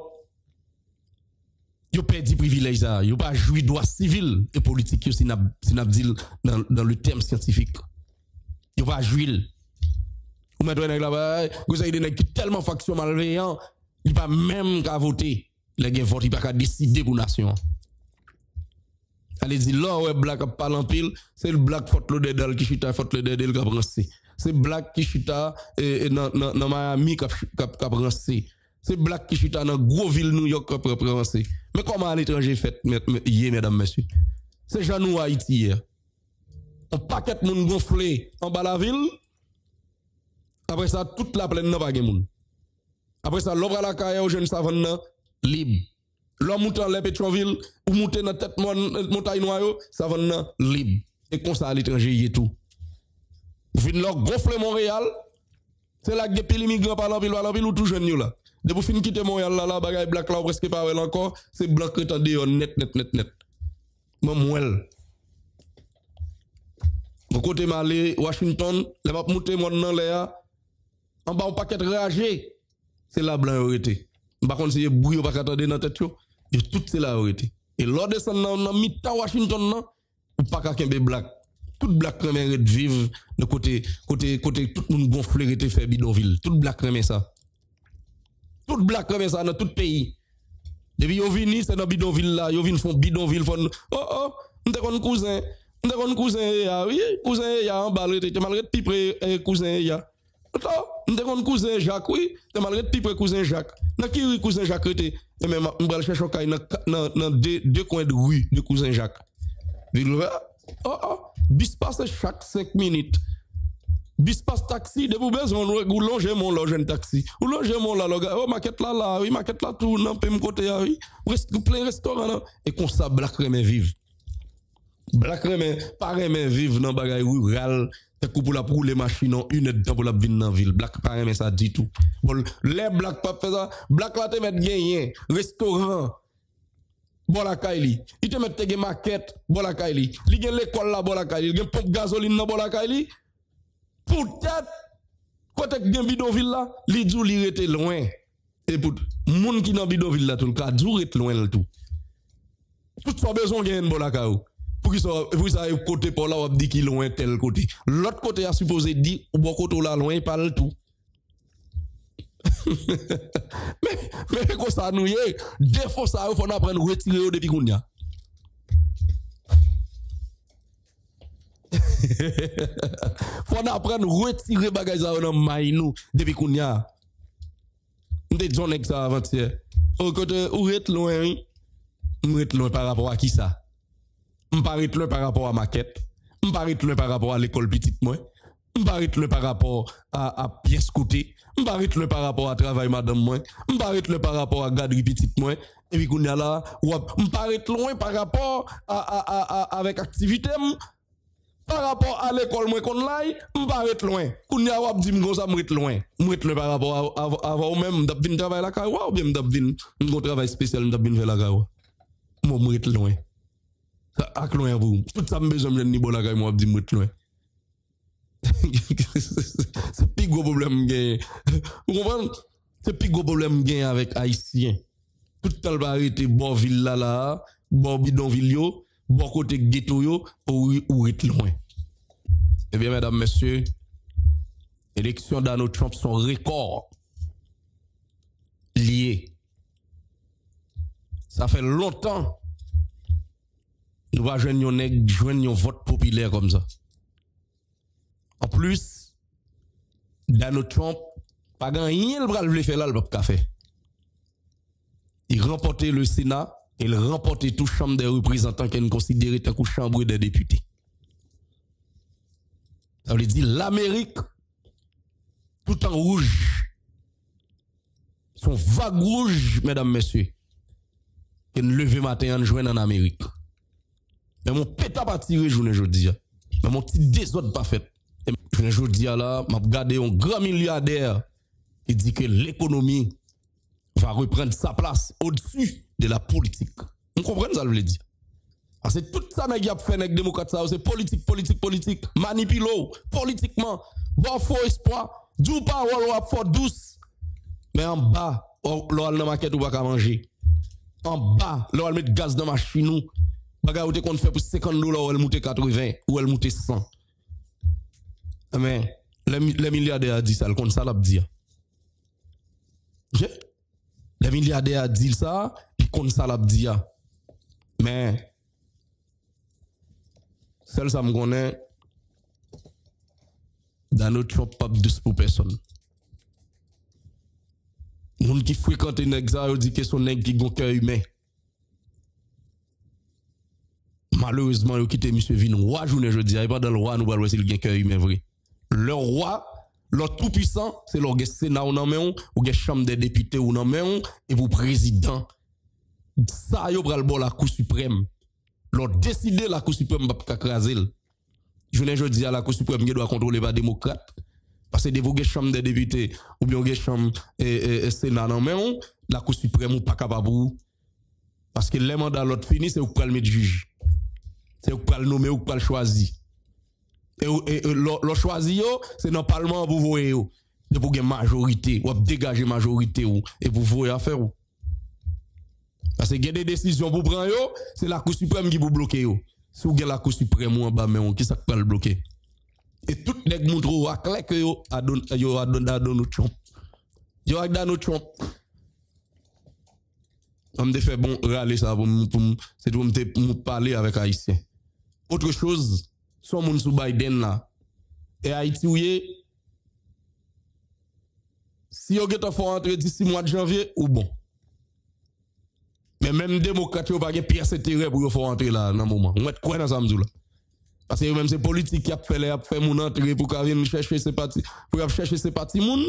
Yo perdu privilège ça, yo pas joui droit civil et politique si n'a dit dans le terme scientifique. Yo pas joui. Ou maintenant là-bas, vous avez des nèg qui tellement faction malveillant, il pas même qu'à voter. Les gens votent, il pas qu'à décider pour nation. Allez dire là ouais black parle en pile, c'est le black faute le dedal qui chita faute le dedal qui a brancé. C'est black qui chita dans Miami qui a brancé. C'est black qui chita dans gros ville New York qui a brancé. Mais comment à l'étranger fait hier mesdames messieurs. C'est Jean nous Haïti hier. On paquet moun gonflé en bas la ville. Après ça toute la plaine n'a pas de moun. Après ça l'obra la caille aux jeunes savane libre. L'homme monte dans Pétroville ou monte dans tête montagne noire, savane libre. Et comme ça à l'étranger y est tout. Vin leur gonfler Montréal. C'est là que les immigrants par l'empile ou tout jeune là. De vous finir quitter Montréal là, bagaille black là presque pas encore, c'est blanc que t'en dehors net. Mamouel. Mon côté malé Washington, les m'a monter moi dans l'air. En bas un paquet réagé. C'est là blanc arrêté. Par contre c'est bouillon pas attendre dans tête yo, tout c'est là arrêté. Et l'or descend dans mi-temps Washington là, ou pas qu'un black. Tout black remet de vivre de côté tout le monde gonflé était fait bidonville. Tout black remet ça. Tout black remet ça dans tout pays. Depuis yo vini c'est dans bidonville là, yo vinn font bidonville font on te kon cousin ya oui, cousin ya en balle te malgré petit cousin ya. On te kon cousin Jacques oui, te malgré petit cousin Jacques. Dans qui cousin Jacques était et même on va chercher kay dans deux coins de rue de cousin Jacques. Bis passe chaque 5 minutes. Bis passe taxi, de vous besoin ou loger mon loge un taxi. Ou loger mon là, oh maquette là, oui, maquette là tout, non, peut me côté là, oui. Plein restaurant là. Et comme ça, black remet vive. Black remet, pas remet vive dans bagaille rural. C'est pour la rouler machine en une heure pour la venir dans ville. Black pas remet ça dit tout. Bon, les black pas fait ça. Black là te met gagné, restaurant. Bon la Kaili, il te met te maquette, bon la Kaili. Li gen l'école là, bon la Kaili. Il gen pompe gasoline dans bon la Kaili. Peut-être, quand tu as bidonville là, li djou li rete loin. Et pour moun qui dans bidonville là, tout le cas, djou rete loin le tout. Tout ça besoin gen bon la Kaili. Pour qu'ils ça côté pour là, on dit qu'il loin tel côté. L'autre côté a supposé dire, ou bon côté là loin, il parle tout. mais comme ça nous y est, des fois ça il faut apprendre à retirer depuis qu'on y a. Faut apprendre retirer bagay ça dans maï nous depuis qu'on y a. M'te dit on ça avant-hier. Au côté ou ret loin, m'ret loin par rapport à qui ça? M'parait loin par rapport à maquette. M'parait loin par rapport à l'école petite moi. M'parait loin par rapport à pièce côté. M'parait loin par rapport à travail madame moi. M'parait loin par rapport à garderie petite moi. Et puis qu'on y a là, m'parait loin par rapport à avec activité par rapport à l'école moi qu'on l'aille, m'parait loin. Qu'on y a wap dit m'gon ça m'ret loin. M'ret loin par rapport à vous même m'dap vinn travail la caille ou bien m'dap vinn m'gon travail spécial m'dap vinn faire la caille. Moi m'ret loin. Ça ak loin vous. Tout ça besoin de niveau la caille moi dit m'ret loin. C'est plus gros problème gain. Vous comprenez? C'est plus gros problème gain avec haïtien. Tout tel va arrêter bon ville là, bon bidonville yo, bon côté ghetto yo ou est loin. Eh bien mesdames messieurs, élection Donald Trump sont record liés. Ça fait longtemps nous va joindre un vote populaire comme ça. En plus, Donald Trump, pas gagné le bras le faire là, le café. Il remportait le Sénat et il remportait toute chambre des représentants qu'il considérait comme chambre des députés. Ça veut dire l'Amérique, tout en rouge, son vague rouge, mesdames, messieurs, qui ne levé matin en joint en Amérique. Mais mon pétard pas tiré journée aujourd'hui. Mais mon petit désordre pas fait. Je dis là, m'a regardé un grand milliardaire qui dit que l'économie va reprendre sa place au-dessus de la politique. Vous comprenez ça, je veux dire? Parce que tout ça n'a pas fait avec les démocrates, c'est politique, manipulé, politiquement, bon faux espoir, du pas ou fort douce. Mais en bas, l'on a maquette ou pas manger. En bas, l'on a mettre gaz dans la machine. Bagarre qu'on fait pour $50 ou elle monte 80 ou elle monte 100. Mais les milliardaires a dit ça, le compte ça l'a dit. Les milliardaires a dit ça, le compte ça l'a dit. Mais celle ça me connaît dans notre Trump pas douce pour personne. Moun qui fréquente nèg ça, dit que son nèg qui gon cœur humain. Malheureusement, il a quitté M. Vin roi journée jeudi, et pas dans le roi nous parlons s'il gagne cœur humain vrai. Le roi, le tout puissant, c'est le Sénat ou non mais ou le chambre des députés ou non mais et pour président. Ça yo pral bon la Cour suprême. L'ont décidé la Cour suprême va craser. Journée jeudi à la Cour suprême qui doit contrôler par démocrate. Parce que des vous chambre des députés ou bien vous chambre Sénat non mais la Cour suprême ou pas capable parce que les mandats l'autre fini c'est vous pral mettre juge. C'est vous pral nommer ou pral choisir. Et le choisi c'est dans le parlement pour voyer de pour une majorité ou dégager majorité ou et pour voyer affaire ou parce que il y a des décisions pour prendre c'est la Cour suprême qui vous bloquer si vous avez la Cour suprême ou en bas mais qui ça peut le bloquer et tout les montre à clair que yo a Donald Trump yo a Donald Trump on me fait bon râler ça pour c'est pour me parler avec haïtien autre chose son moun sous Biden là et Haïti ouye si yo geta faut entrer d'ici mois de janvier ou bon mais même démocrate yo pas gen pièce intérêt pour yo faut entrer là dans moment on met quoi dans ça m'dou là parce que même c'est politique qui a fait moun entrer pour qu'a venir chercher ces partis pour chercher ces partis moun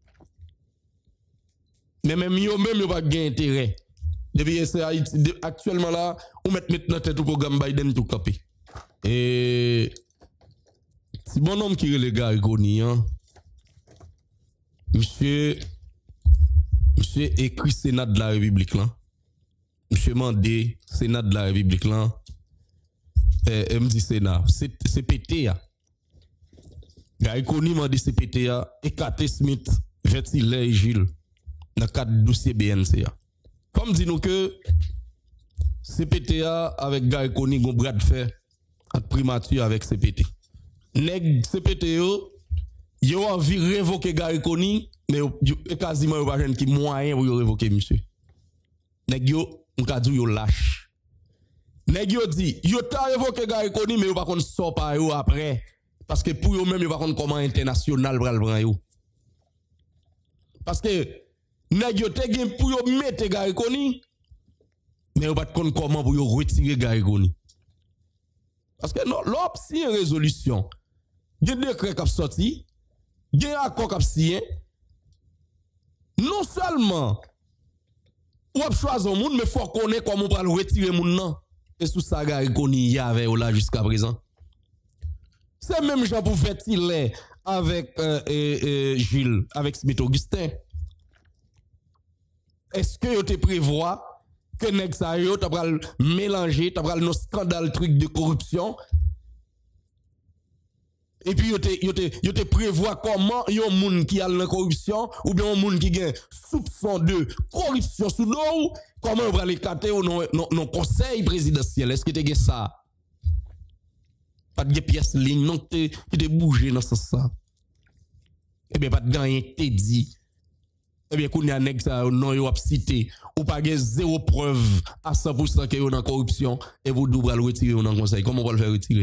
mais même yo pas gen intérêt depuis c'est Haïti actuellement là on met maintenant tête au programme Biden tout capé. Et si bon homme qui est le gars Goni, monsieur écrit Sénat de la République là. Monsieur mandé Sénat de la République là. Me dit Sénat, c'est pété ya. Gars Goni m'a dit c'est pété ya et Kate Smith, Vertillet et Gilles dans cadre dossier BNC ya. Comme dit nous que CPTA avec Gary Koni gon bras de fer entre primature avec CPT. Nèg CPT yo envie révoquer Gary Koni mais quasiment yo pas qui moyen pour révoquer monsieur. Nèg yo on ka di yo lâche. Nèg yo dit yo ta révoquer Gary Koni mais yo pas kon sort par yo après Parce que pour eux-mêmes, ils ne savent pas comment international va le prendre. Parce que, nèg yo te gen pour yo mettre Gary Koni, mais yo pas connait comment pour yo retirer Gary Koni. Parce que non, l'op si une résolution, gen décret qui sorti, gen accord qui signé, non seulement ou a choisi un monde, mais faut connaître comment on va le retirer moun nan. Et sous ça Gary Koni y avait là jusqu'à présent. C'est même gens pour faire avec Gilles, avec Smith Augustin. Est-ce que vous te prévoit que nèg sa yo t'a pral mélanger, t'a pral nos scandale truc de corruption? Et puis yo te prévoit comment yon moun qui a la corruption ou bien un moun qui gen soupçon de corruption sous nous, comment on va l'écarter au non conseil présidentiel? Est-ce que tu gen ça? Pas de pièce ligne non qui te bougé dans ce sens ça. Eh bien pas de gagner te dit. Eh bien, qu'on y a nèg ça non yo a cité ou pas gen zéro preuve à 100% que yo dans corruption et vous devez le retirer dans conseil. Comment on va le faire retirer?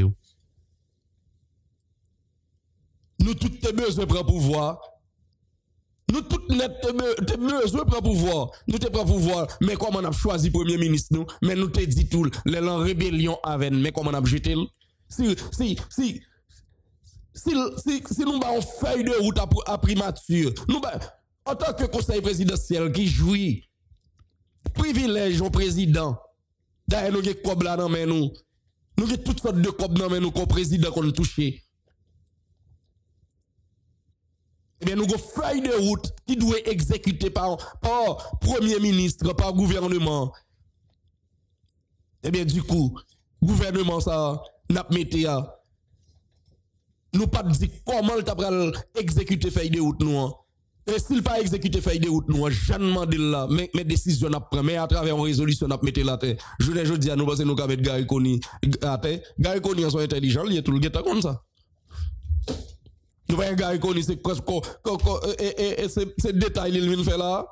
Nous tous te besoin prendre pouvoir. Nous tous net te besoin prendre pouvoir. Nous te prendre pouvoir, mais comment on a choisi premier ministre nous, mais nous te dit tout les en rébellion avec mais comment on a jeté si nous avons feuille de route à primature, nous en tant que conseil présidentiel qui jouit privilège au président, d'ailleurs nous avons cob là dans nous avons toutes sortes de cob dans nous comme président qu'on touché. Eh bien nous avons feuille de route qui doit exécuter par premier ministre, par gouvernement. Eh bien du coup, gouvernement ça n'a mété nous pas dit comment le t'a exécuter feuille de route nous. Et s'il pas exécuter feuille de route nous, jamais demandé là, mais décisions n'a pris, mais à travers une résolution n'a mettre la terre. Je dis à nous parce que nous avons Gary Koni à terre. Gary Koni sont intelligents, il est tout le guetta comme ça. Nous voyons Gary Koni c'est c'est détail il vient faire là.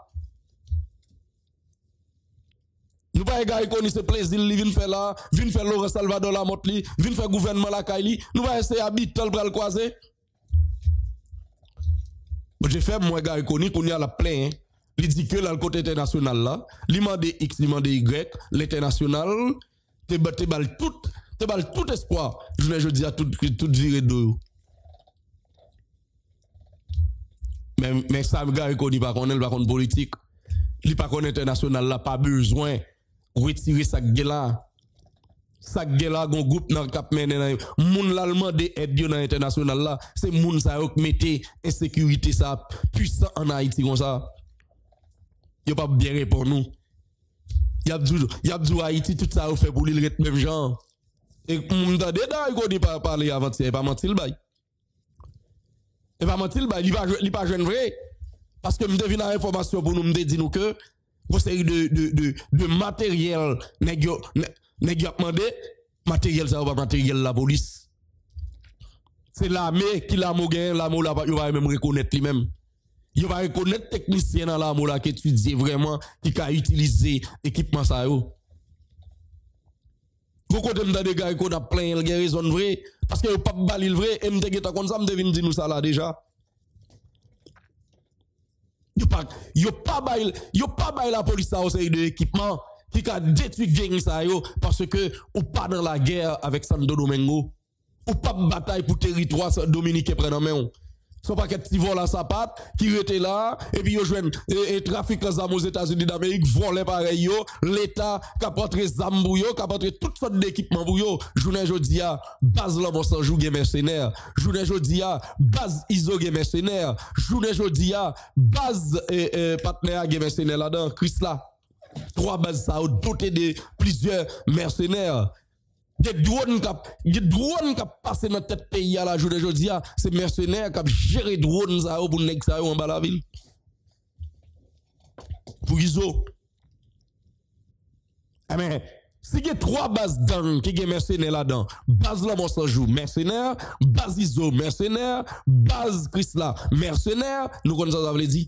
Nous voyons Gary Koni c'est plaisir il vient faire là, vient faire Laurent Salvador la motte li, vient faire gouvernement la Kaili. Nous voyons c'est habitant le bras le croisé. J'ai fait moi Gary Koni qu'on y a la plein. Il dit que là le côté international là, il demande X, il demande Y, l'international te bal tout espoir. Je dis à tout viré de. Mais ça Gary Koni pas connaît pas connaît politique. Il pas connaît international là pas besoin retirer sa gueule là. Sa gueule là gon groupe dans cap mener moun l'allemand de aide dans international là, c'est moun ça qui mette insécurité ça puissant en Haïti comme ça. Yo pas bien répondre nous. Y a dit Haïti tout ça fait pour lui même genre. Et moun tande da ko di pas parler avant-hier, pas mentir le bail. Et pas mentir le bail, il pas jeune vrai parce que me devine information pour nous me dit nous que une série de matériel nèg yo demandé matériel ça pas matériel la police. C'est l'armée qui la mogen, la là il va même reconnaître lui-même. Il va reconnaître technicien dans la là qui étudie vraiment qui a utilisé équipement ça yo. Vous côté m'da des gars qu'on a plein il raison vrai parce que pas balil vrai et m'te geta comme ça me devine dire nous ça là déjà. Yo pas bail la police ça au série de équipement qui a détruit gang ça yo parce que ou pas dans la guerre avec Santo Domingo ou pas bataille pour territoire dominicain prend en main. Son paquet de vol à sa patte qui était là et puis yo joine trafic aux États-Unis d'Amérique volé pareil yo l'état qui apporte des armes pour yo qui apporte toutes sortes d'équipements pour yo journée jodi a base là bon sans jouer mercenaire journée jodi a base iso mercenaire journée jodi a base partenaire mercenaire là-dedans Chris là 3 bases ça doté de plusieurs mercenaires. Des drones qui passent dans tête pays à la journée aujourd'hui, c'est mercenaires qui gèrent drones ça pour nèg ça en bas la ville. Pour iso. Mais si il y a 3 bases gang qui sont mercenaires là-dedans, base là mon jour mercenaire, base iso mercenaire, base Chris là mercenaire, nous connaissons ça veut dire.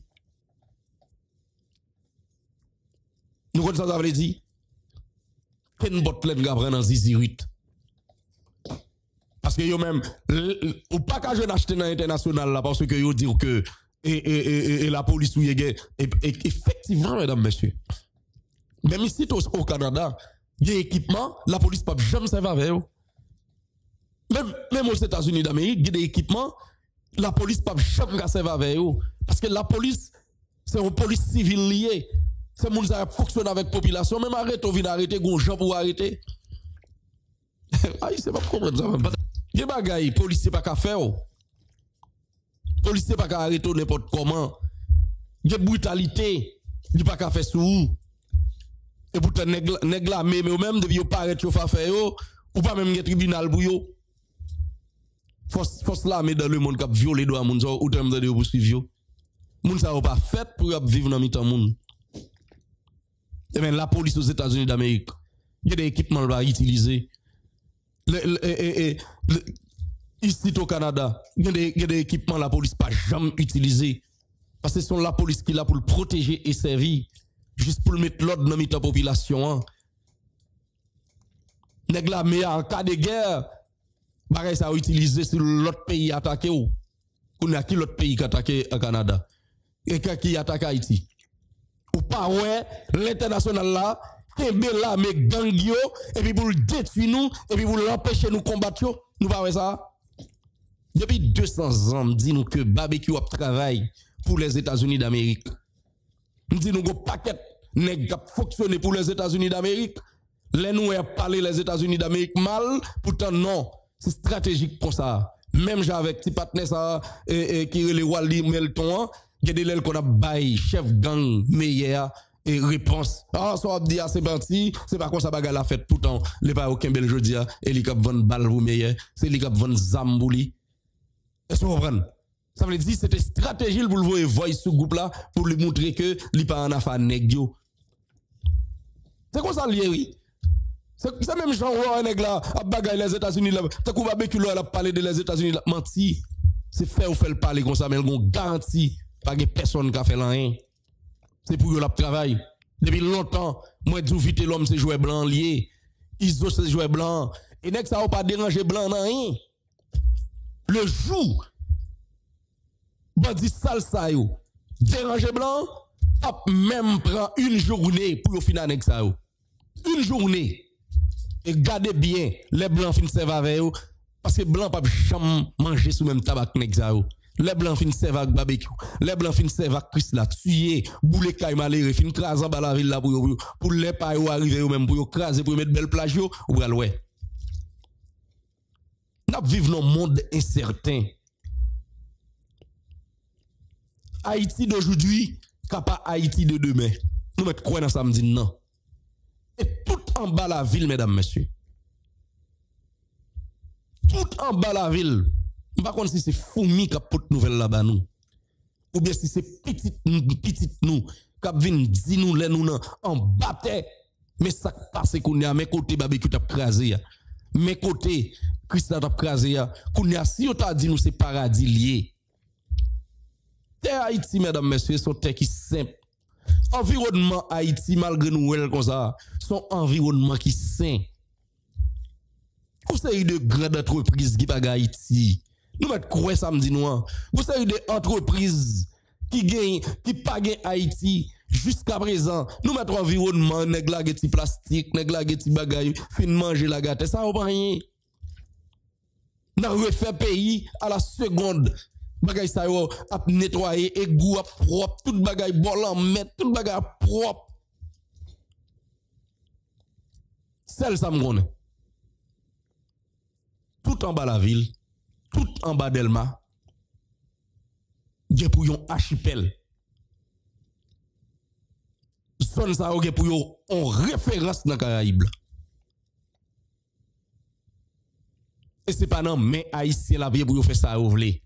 Nous connaissons ça veut dire. Ken bot len gabran dans zizirit. Parce que yo même, ou pas qu'à jeune acheter dans l'international là, parce que yo dit que, et la police ou effectivement, mesdames, messieurs. Même ici au Canada, il y a équipement, la police ne peut jamais servir avec eux. Même aux États-Unis d'Amérique, il y a des équipements, la police ne peut jamais servir avec eux. Parce que la police, c'est une police civile liée. C'est moun ça fonctionne avec la population. Même arrêter, on vient arrêter, gon gens pour arrêter. Aïe, c'est pas comprendre ça. Il y a des bagailles, policier pas qu'à faire. Policier pas qu'à arrêter n'importe comment. Il y a brutalité, il pas qu'à faire sous. Et pourtant, nèg la mais même depuis yo paraît yo fa faire yo, ou pas même un tribunal pour yo. Force l'armée dans le monde qui a violé droit moun ou terme de poursuivre yo. Moun ça pas fait pour vivre dans mitan moun. Et bien la police aux États-Unis d'Amérique, il y a des équipements à utiliser. Ici au Canada, il y a des équipements la police pas jamais utiliser parce que c'est la police qui est là pour le protéger et servir. Juste pour mettre l'ordre dans la population. Nèg la mais en cas de guerre, bagay ça utiliser sur l'autre pays attaqué ou. On a qui l'autre pays qui attaqué au Canada et qui attaque Haïti. Ou pas ouais, l'international là, kembe là mais gang yo et puis pour le détruire nous et puis pour l'empêcher nous combattre yo, nous pas ouais ça. Depuis 200 ans, dit nous que barbecue a travail pour les États-Unis d'Amérique. Nous disons que paquet nèg qui fonctionné pour les États-Unis d'Amérique. Les nous a parlé les États-Unis d'Amérique mal, pourtant non, c'est stratégique comme ça. Même avec petit partenaire ça qui est le Wally Melton, il y a des lèvres qu'on a bail chef gang meilleur et réponse. Ah ça dit c'est parti, c'est pas comme ça bagarre la fête pourtant les pas aucun bel jeudi et li k'ap vendre balle pour meilleur, c'est li k'ap vendre zam pour li. Est-ce que vous comprenez? Ça veut dire c'était stratégie pour le voir ce groupe là pour lui montrer que li pas en affaire nèg yo. C'est comme ça lié oui. C'est même genre un nèg là a bagaille les États-Unis là, t'as coup barbecue là a parlé de les États-Unis là menti. C'est faire ou faire parler comme ça mais on garantit pas que personne qui a fait rien. C'est pour le travail. Depuis longtemps, moi dis vite l'homme c'est joueur blanc lié. Iso c'est joueur blanc et nèg ça va pas déranger blanc nan rien. Le jour bandi salsa yo déranger blanc même prend une journée pour finir avec ça yo. Une journée et gardez bien les blancs fin servent avec eux parce que blanc pas jamais manger sous même tabac nèg ça yo. Les blancs fin servent avec barbecue, les blancs fin servent avec Chris là tuer boule kay maléré fin craser dans la ville là pour les pas yo arriver eux même pour craser pour mettre belle plage yo ou bral ouais. N'a vivre dans un monde incertain. Haïti d'aujourd'hui, pas Haïti de demain. Nous mettons quoi dans samedi non. Et tout en bas la ville, mesdames, messieurs. Tout en bas la ville. Par contre, si c'est fourmi qui a porte nouvelle là-bas nous. Ou bien si c'est petit nous qui viennent dire nous les nous en bataille. Mais ça passe qu'on y a mes côtés barbecue t'a crasé. Mes côtés Christ t'a crasé. Qu'on y a si on t'a dit nous c'est paradis lié. Terre Haïti, mesdames, messieurs, sont terre qui simple. Environnement Haïti, malgré nous, comme ça, son environnement qui sain. Vous savez de grandes entreprises qui pagent Haïti. Nous mettons quoi samedi noir. Vous savez des entreprises qui gagnent, qui pagent Haïti jusqu'à présent. Nous mettons environnement, nèg la geti plastique, nèg la geti bagay, fin manger la gâte. Ça va rien. Nous refait pays à la seconde. Bagay sa yo ap nettoyer égout propre tout bagay bolan mettre tout bagay propre celle ça m'gonne tout en bas la ville tout en bas Delma gen pour yon archipel zone ça gen pour yon en référence dans Caraïbes et c'est pas non mais haïtien la pour yon faire ça ou vle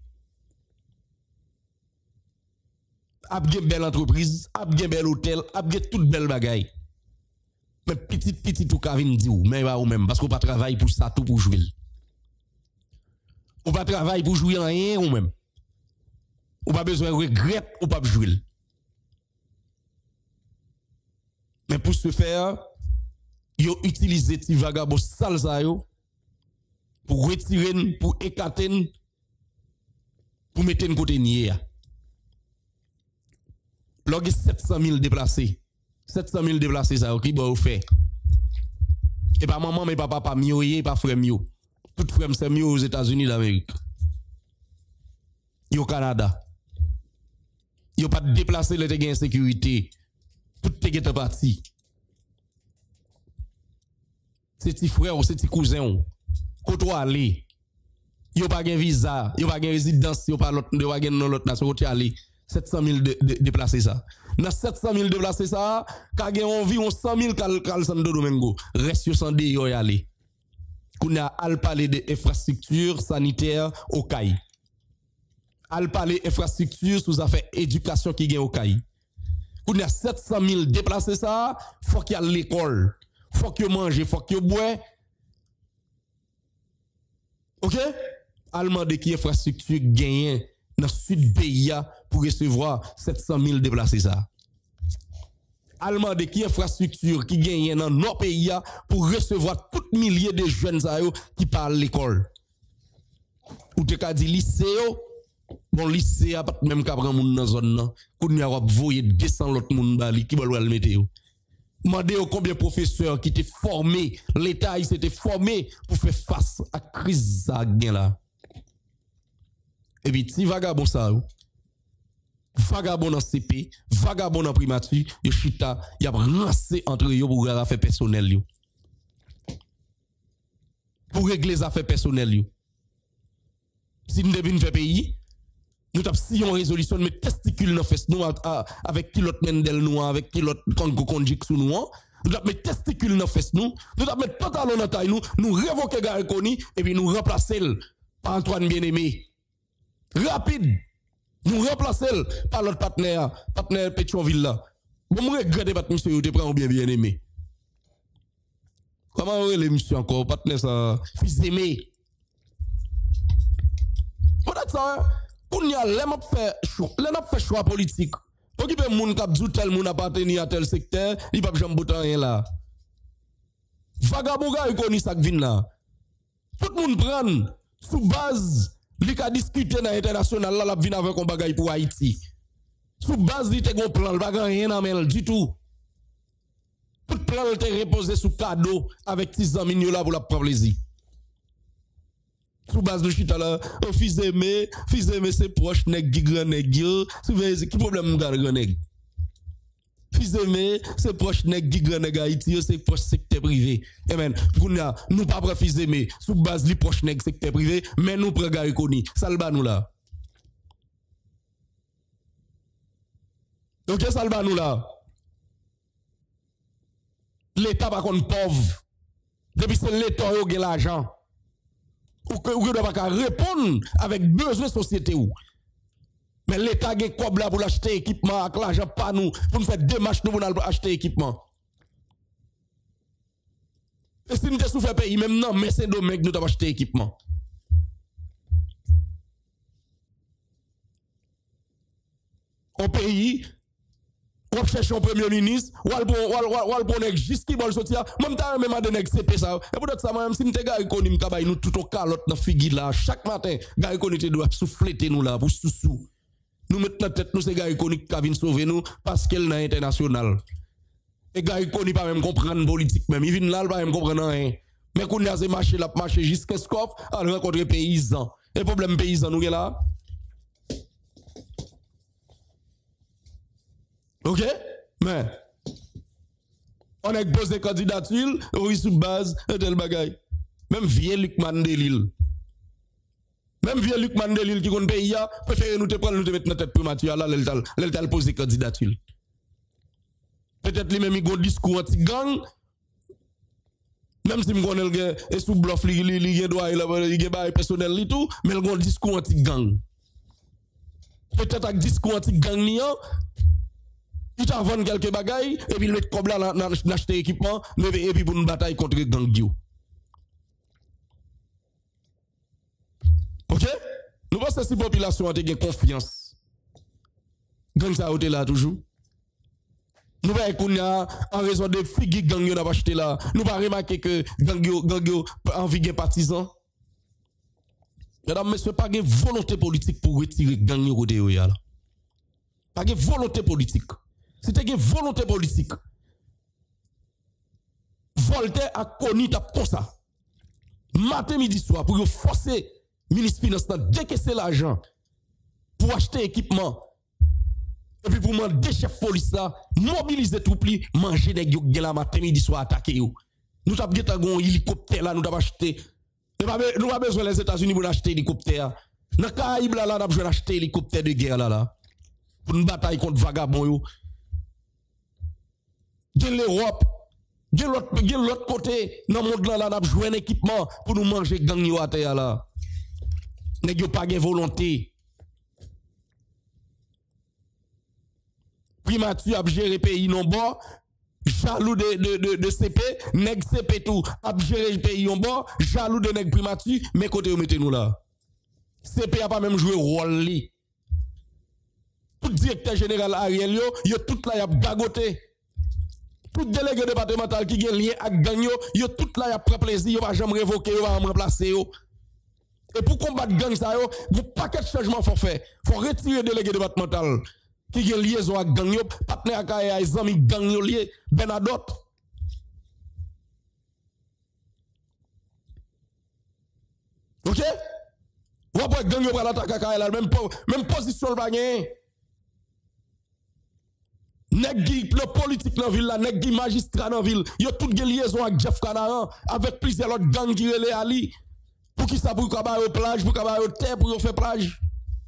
ap gen belle entreprise, ap gen bel hôtel, ap gen toute belle bagaille. Mais petit tout ka vinn di ou, mais pas ou même parce qu'on pas travail pour ça tout pour jouer. On pas travail pour jouer rien ou même. On pas besoin de regret ou pas jouer. Mais pour ce faire, yo utiliser ti vagabond sale ça yo pour retirer, pour écarter, pour mettre un côté nier. Log 700 000 déplacés. 700 000 déplacés, ça, qui va faire? Et pas maman, mais pas papa, mieux, pas frère mieux. Tout frère, c'est mieux aux États-Unis d'Amérique. Au Canada. Ils n'ont pas déplacé les gains sécurité. Tout est parti. C'est petit frère ou c'est petit cousin. Quand aller, ils n'ont pas de visa, ils n'ont pas de résidence, ils n'ont pas de l'autre nation. Quand aller, 700 000 déplacés ça. Dans 700 000 déplacés ça, quand il y a environ 100 000 qui Santo Domingo, reste sans y aller. Qu'on a al parler de infrastructures sanitaires au CAI. Al parler infrastructures sous affaire éducation qui gagne au CAI. Qu'on a 700 000 déplacés ça, faut qu'il y a l'école, faut qu'il mange, faut qu'il boit. OK? Allemand de qui infrastructure gagne dans le sud pays pour recevoir 700 000 déplacés ça. Allemand de qui infrastructure qui gagne dans nos pays pour recevoir tout milliers de jeunes qui parlent l'école. Ou te ka di lycée bon lycée a pas même ka prend moun dans zone nan, kou n'y a voyer 200 l'autre moun bali qui va le mettre yo. Mandé combien de professeurs qui étaient formés, l'État il s'était formé pour faire face à la crise ça là. Et puis si vagabond ça vagabond dans CP, vagabond dans primature, yo chita, y a rancé entre yo pour faire affaires personnelles yo. Pour régler les affaires personnelles yo. Si nous devons faire pays, nous avons si une résolution de mettre testicule dans fesse nous avec qui l'autre Mendel nous avec qui l'autre Congo Konjik sous nous. Nous avons mettre testicule dans fesse nous avons mettre pantalon dans taille nous révoquer Gary Koni et puis nous remplacer par Antoine Bien-Aimé. Rapide. Nous remplacer par l'autre partenaire Pétionville là. Bon moi regrette pas monsieur vous te prend bien aimé. Comment on les monsieur encore partenaire ça fils aimé. Peut-être ça pour n'y aller m'a fait choix politique. Pour qui peut moun k'ap dou tel moun appartenir à tel secteur, il pas jamais bouton rien là. Vagabond gars connait ça vinn là. Tout le monde prend sous base li ka discuter dans international là la vinn avec un bagay pour Haïti. Sous base li te gon plan, le bagay rien en mel du tout. Tout plan te reposé sous cadeau avec 6 ans mignon là pour la prendre plaisir. Sous base de chita là, fils aimé c'est proche nèg qui grand nèg yo, qui problème grand nèg. Fils aimé c'est proche nèg qui grand nèg Haïti, c'est proche secteur privé. Amen. Gounya, nous pas prend fils aimé, sous base li proche nèg secteur privé, mais nous prend Gary Koni. Salba nous là. OK, salba nous là. L'État pas contre pauvre. Depuis c'est l'État qui a l'argent. Ou que vous ne pouvez pas répondre avec besoin de société ou. Mais l'État a quoi là pour acheter équipement avec l'argent pas nous pour nous faire démarche nous pour acheter équipement. Et si nous sommes fait pays même non mais c'est dommage nous avons acheté équipement. Au pays on cherche un premier ministre, ou al bon nèg jusqu'il va sortir, même ta même a nèg CP ça. Et pour ça même si m'te Gary Koni m'kabay nous tout au calotte dans figi là chaque matin, Gary Koni te doit souffler nous là pour sous. Nous mettre dans tête nous c'est Gary Koni qui vient sauver nous parce qu'elle est international. Et Gary Koni pas même comprendre politique même, il vient là pas même comprendre rien. Mais qu'on a marché là marcher jusqu'à Scoff, à rencontrer paysans. Et problème paysan nous là. OK? Mais, on a posé candidature, oui, sous base, de tel bagay. Même vieux Luc Mandelil. Même vieux Luc Mandelil qui connaît le pays, préfère nous te prendre, nous te mettre dans la tête primature, là, l'el posé candidature. Peut-être lui-même, il a un discours anti-gang, même si je connais le sous bluff, il a un personnel et tout, mais il a un discours anti-gang. Peut-être avec discours anti-gang, il t'a vendu quelques bagailles, et puis il met comme là dans acheter équipement, et puis pour une bataille contre gang Gio. OK? Nous pensons que si la population a confiance, gang ça a été là toujours. Nous voyons qu'on a, en raison de figues gang yo n'a pas acheté là, nous pas remarquer que gang yo envie de partisans. Mesdames, messieurs, pas de volonté politique pour retirer gang yo côté yo là. Pas de volonté politique. Si tu as une volonté politique, Voltaire a connu ta comme ça. Matin, midi, soir, pour forcer le ministre Finance à décaisser l'argent pour acheter équipement. Et puis pour demander chef police là, mobiliser tout pli, manger des gens la matin, midi, soir, attaquer yo. Nous avons un hélicoptère là, nous avons acheté. Nous avons besoin des États-Unis pour acheter hélicoptère. Dans le Caraïbe là, nous avons besoin d'acheter hélicoptère de guerre là. Pour une bataille contre vagabond yo. De l'Europe. De l'autre côté, dans le monde là, nous avons joué un équipement pour nous manger gang yo à terre là. Nous n'avons pas de volonté. Primature a géré le pays non bon, jaloux de CP, nèg CP tout, a géré le pays non bon, jaloux de nèg primature, mais côté mettez-nous là. CP a pas même joué rôle li. Tout directeur général Ariel yo tout là y a gagoté. Tout délégué départemental qui gen lien avec gang yo tout là y a prend plaisir, yo va jamais révoquer, yo va remplacer yo. Et pour combattre gang ça yo, vous paquet de changements faut faire. Faut retirer délégué départemental qui a liaison avec gang yo, partenaire avec les amis gang yo lié, Bernadotte. OK? Ou après gang yo pral attaquer la même position le bagay. Nèg qui le politique dans ville la, nèg qui magistrat dans ville, yo tout gen liaison avec Jeff Canaran avec plusieurs autres gang qui relé ali. Pour qui ça pour ka au plage, pour ka ba au terre pour faire plage.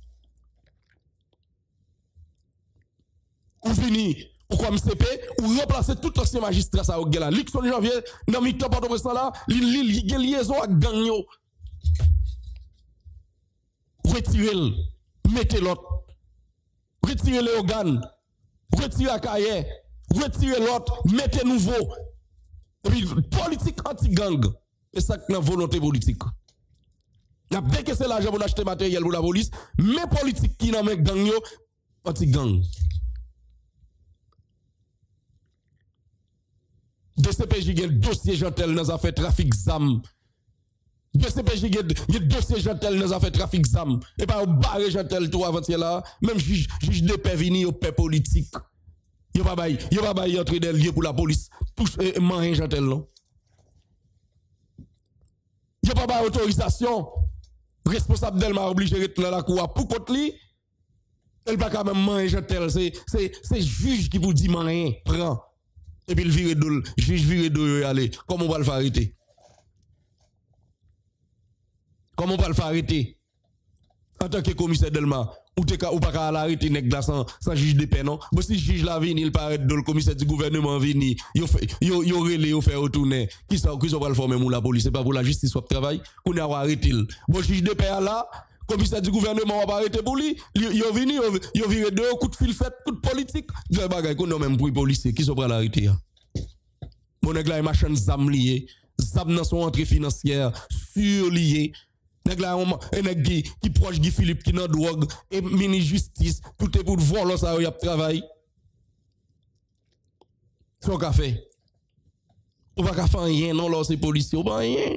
Ou fini, ou comme CP, ou remplacer tout ancien magistrat ça au gars là. Lixon janvier, dans mi temps pas de là, li gen liaison avec gang yo. Retirez-le, mettez l'autre. Retirez les organes, retirez la carrière, retirez l'autre, mettez nouveau. Et puis, politique anti-gang, c'est ça que la volonté politique. Il y a bien que c'est l'argent pour acheter matériel pour la police, mais politique qui n'a pas gang yo, anti-gang. DCPJ a un dossier Jantel dans affaire trafic ZAM. DCPJ a un dossier Jantel dans affaire trafic ZAM. Et pas barrer Jantel tout avant-hier là, même juge de paix vini au paix politique. Yo pas bail entrer des lieux pour la police. Touche man Jantel non. Yo pas bail autorisation. Responsable d'Elma obligé de retourner la cour pour contre lui. Elle pas quand même man Jantel, c'est juge qui vous dit man prend. Et puis le vire de juge vire de aller. Comment on va le faire arrêter? Comment on va le faire arrêter? En tant que commissaire Delma, ou pas l'arrêter nèg là sans juge de paix non. Mais si juge la vini, il paraît de le commissaire du gouvernement vini, yo relé yo fait retourner. Qui ça va le former pour la police, c'est pas pour la justice ou travail, qu'on a arrêté. Bon juge de paix là, commissaire du gouvernement va arrêter pour lui, yo vini, yo viré deux coup de fil fait toute politique. Des bagay qu'on a même pour les policiers qui sont prêts à l'arrêter. Mon nèg là machin zam lié, zam dans son entrée financière surlié. Nèg là un nèg qui proche Guy Philippe qui dans drogue et mini justice, tout est pour voler ça y a travail. Son café. On va faire rien non là c'est policier, on va rien.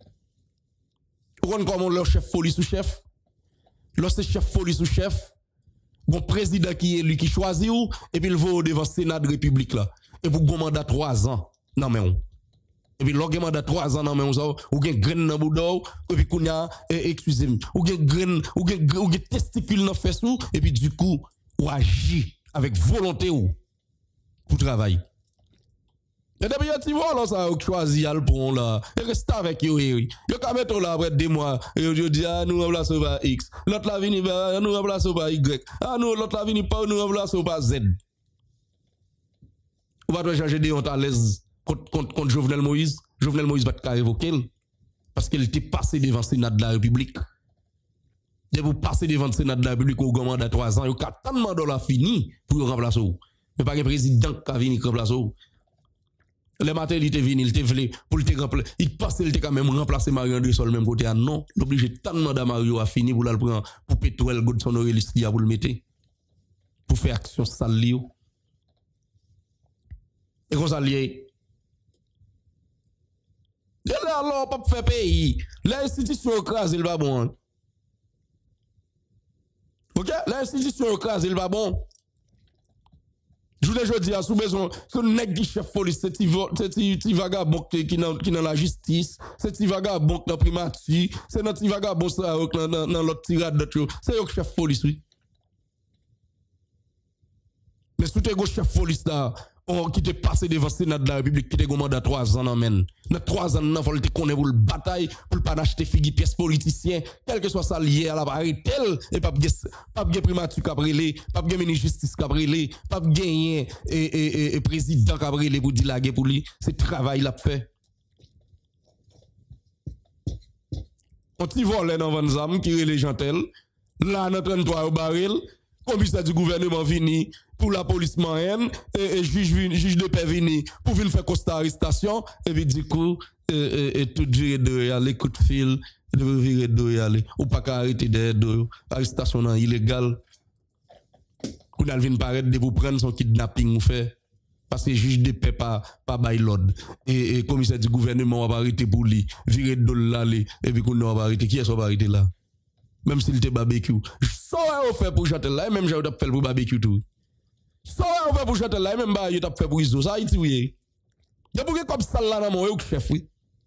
On comment leur chef police ou chef. Lorsque chef police ou chef, bon président qui est lui qui choisit ou et puis il va devant Sénat de République là. Et pour un mandat 3 ans. Non mais on. Et puis l'orgue mandat 3 ans non mais on ça ou gen graine dans boudou et puis kounya excusez-moi, ou gen graine ou gen testicule dans fesse ou et puis du coup ou agit avec volonté ou pour travailler. Et depuis tu vois là ça choisi al pour là et reste avec yo yo ka mettre là après 2 mois yo dit ah nous remplacer par X l'autre la vini nous remplacer par Y ah nous l'autre la vini pas nous remplacer par Z. On va changer de honte à l'aise contre Jovenel Moïse. Jovenel Moïse va te révoquer parce qu'il était passé devant le Sénat de la République. Et vous passez devant le Sénat de la République au mandat 3 ans, il y a tellement de dollars fini pour remplacer. Mais pas un président qui a venu remplacer. Le matin, il était venu, il était venu pour le remplacer. Il passait, il était quand même remplacé Mario André sur le même côté. Ah non, l'obligé tellement de Mario a fini pour le prendre pour pétrole, Godson Aurélis pour le mettre. Pour faire action sale. Et qu'on s'allie. Et là, alors, pas faire pays. L'institution écrase, il va bon. OK? L'institution écrasée, il va bon. Je voulais dire à sous maison, ce nèg qui chef police, c'est petit vagabond qui dans la justice, c'est petit vagabond dans primature, c'est notre petit vagabond ça dans l'autre tirade d'autre. C'est eux chef police, oui. Mais sous tes chef police là, qui te passé devant le Sénat de la République, qui te mandat 3 ans, amène. Dans 3 ans, il faut te connaître pour le bataille, pour ne pas acheter figi pièces politiciens, quel que soit ça lié à la barrière, tel, et pas de primature cabrélé, pas de ministre justice cabrélé, pas de gagner et président cabrélé pour dire la guerre pour lui. C'est travail l'a fait. On t'y vole dans Van Zam, qui est les gentils, là, dans 33 au baril, commissaire du gouvernement vini pour la police moyenne et juge de paix vini pour venir faire constat arrestation et puis du coup tout virer de y aller coup de fil de virer de y aller ou pas qu'à arrêter de arrestation non illégal qu'on a vinn paraître de vous prendre son kidnapping ou fait parce que juge de paix pas bail l'ordre et commissaire du gouvernement va arrêter pour lui virer de l'aller et puis qu'on va arrêter qui est ce va arrêter là même s'il était barbecue. Ça on fait pour Châtel là, même j'ai fait pour barbecue tout. Ça on fait pour Châtel là, même bah il t'a fait pour Iso, ça Haïti oui. Y'a pour comme ça là dans mon chef oui.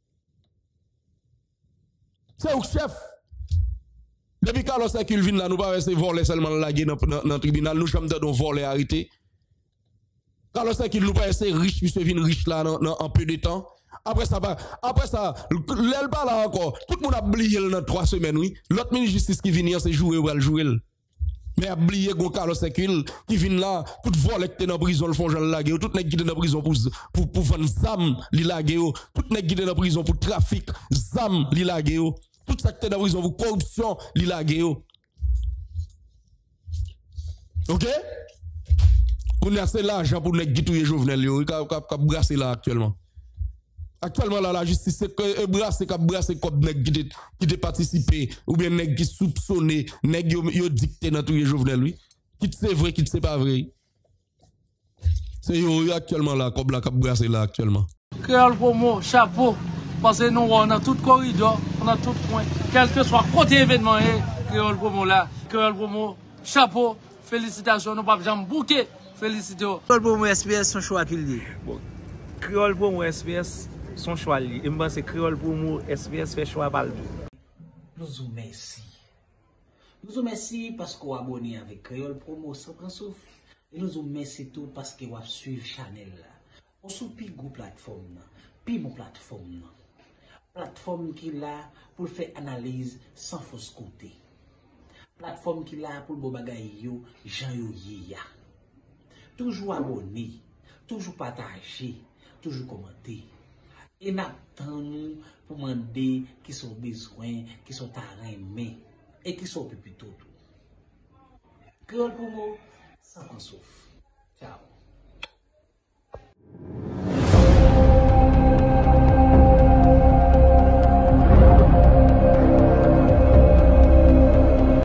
C'est au chef. Depuis Carlos Sekul vient là, nous pas rester voler seulement la guerre dans le tribunal, nous sommes dans voler arrêté. Carlos Sekul nous pas rester riche, puisque vient riche là en peu de temps. Après ça, l'elle pas là encore. Tout le monde a oublié dans 3 semaines, oui. L'autre ministre de justice qui vient, c'est jouer ou jouer. Mais a oublié Carlos Sekul qui vient là, tout vol qui est dans la prison, le font Jean Lagué, tout nèg qui est dans la prison pour vendre zam, li lagué, tout nèg qui est dans la prison pour trafic, zam, li lagué, tout ça qui est dans la prison pour corruption, li lagué. OK? On a c'est l'argent pour nèg qui touye Jovenel yo, qui brasser là actuellement. Actuellement, là, la justice, c'est brasser comme nèg qui te participé, ou bien nèg qui soupçonné, nèg yo dicté dans tout les Jovenel, lui. Qui c'est vrai, qui c'est pas vrai. C'est yo actuellement là, comme la cap brasser là actuellement. Créole Promo, chapeau, parce que nous, on a tout corridor, on a tout point, quel que soit côté événement, Créole Promo là, Créole Promo, chapeau, félicitations, nous pas jamais bouquet, félicitations. Créole Promo SPS, son choix qu'il dit. Créole Promo SPS, son choix. Et je pense que Créole Promo SPS fait choix par le tout. Nous vous remercions. Nous vous remercions parce que vous abonnez avec Créole Promo sans prendre souffle. Et nous vous remercions tout parce que vous suivez la chaîne. On soupi go plateforme, puis mon plateforme. Plateforme qui est là pour faire analyse sans fausse côté. Plateforme qui est là pour le bagay yo, Jean yo ya. Toujours abonné, toujours partager, toujours commenter. Et n'attendons pour demander qui sont besoin, qui sont arrêtés et qui sont plus tout. Créole Promo, sans qu'on souffre. Ciao.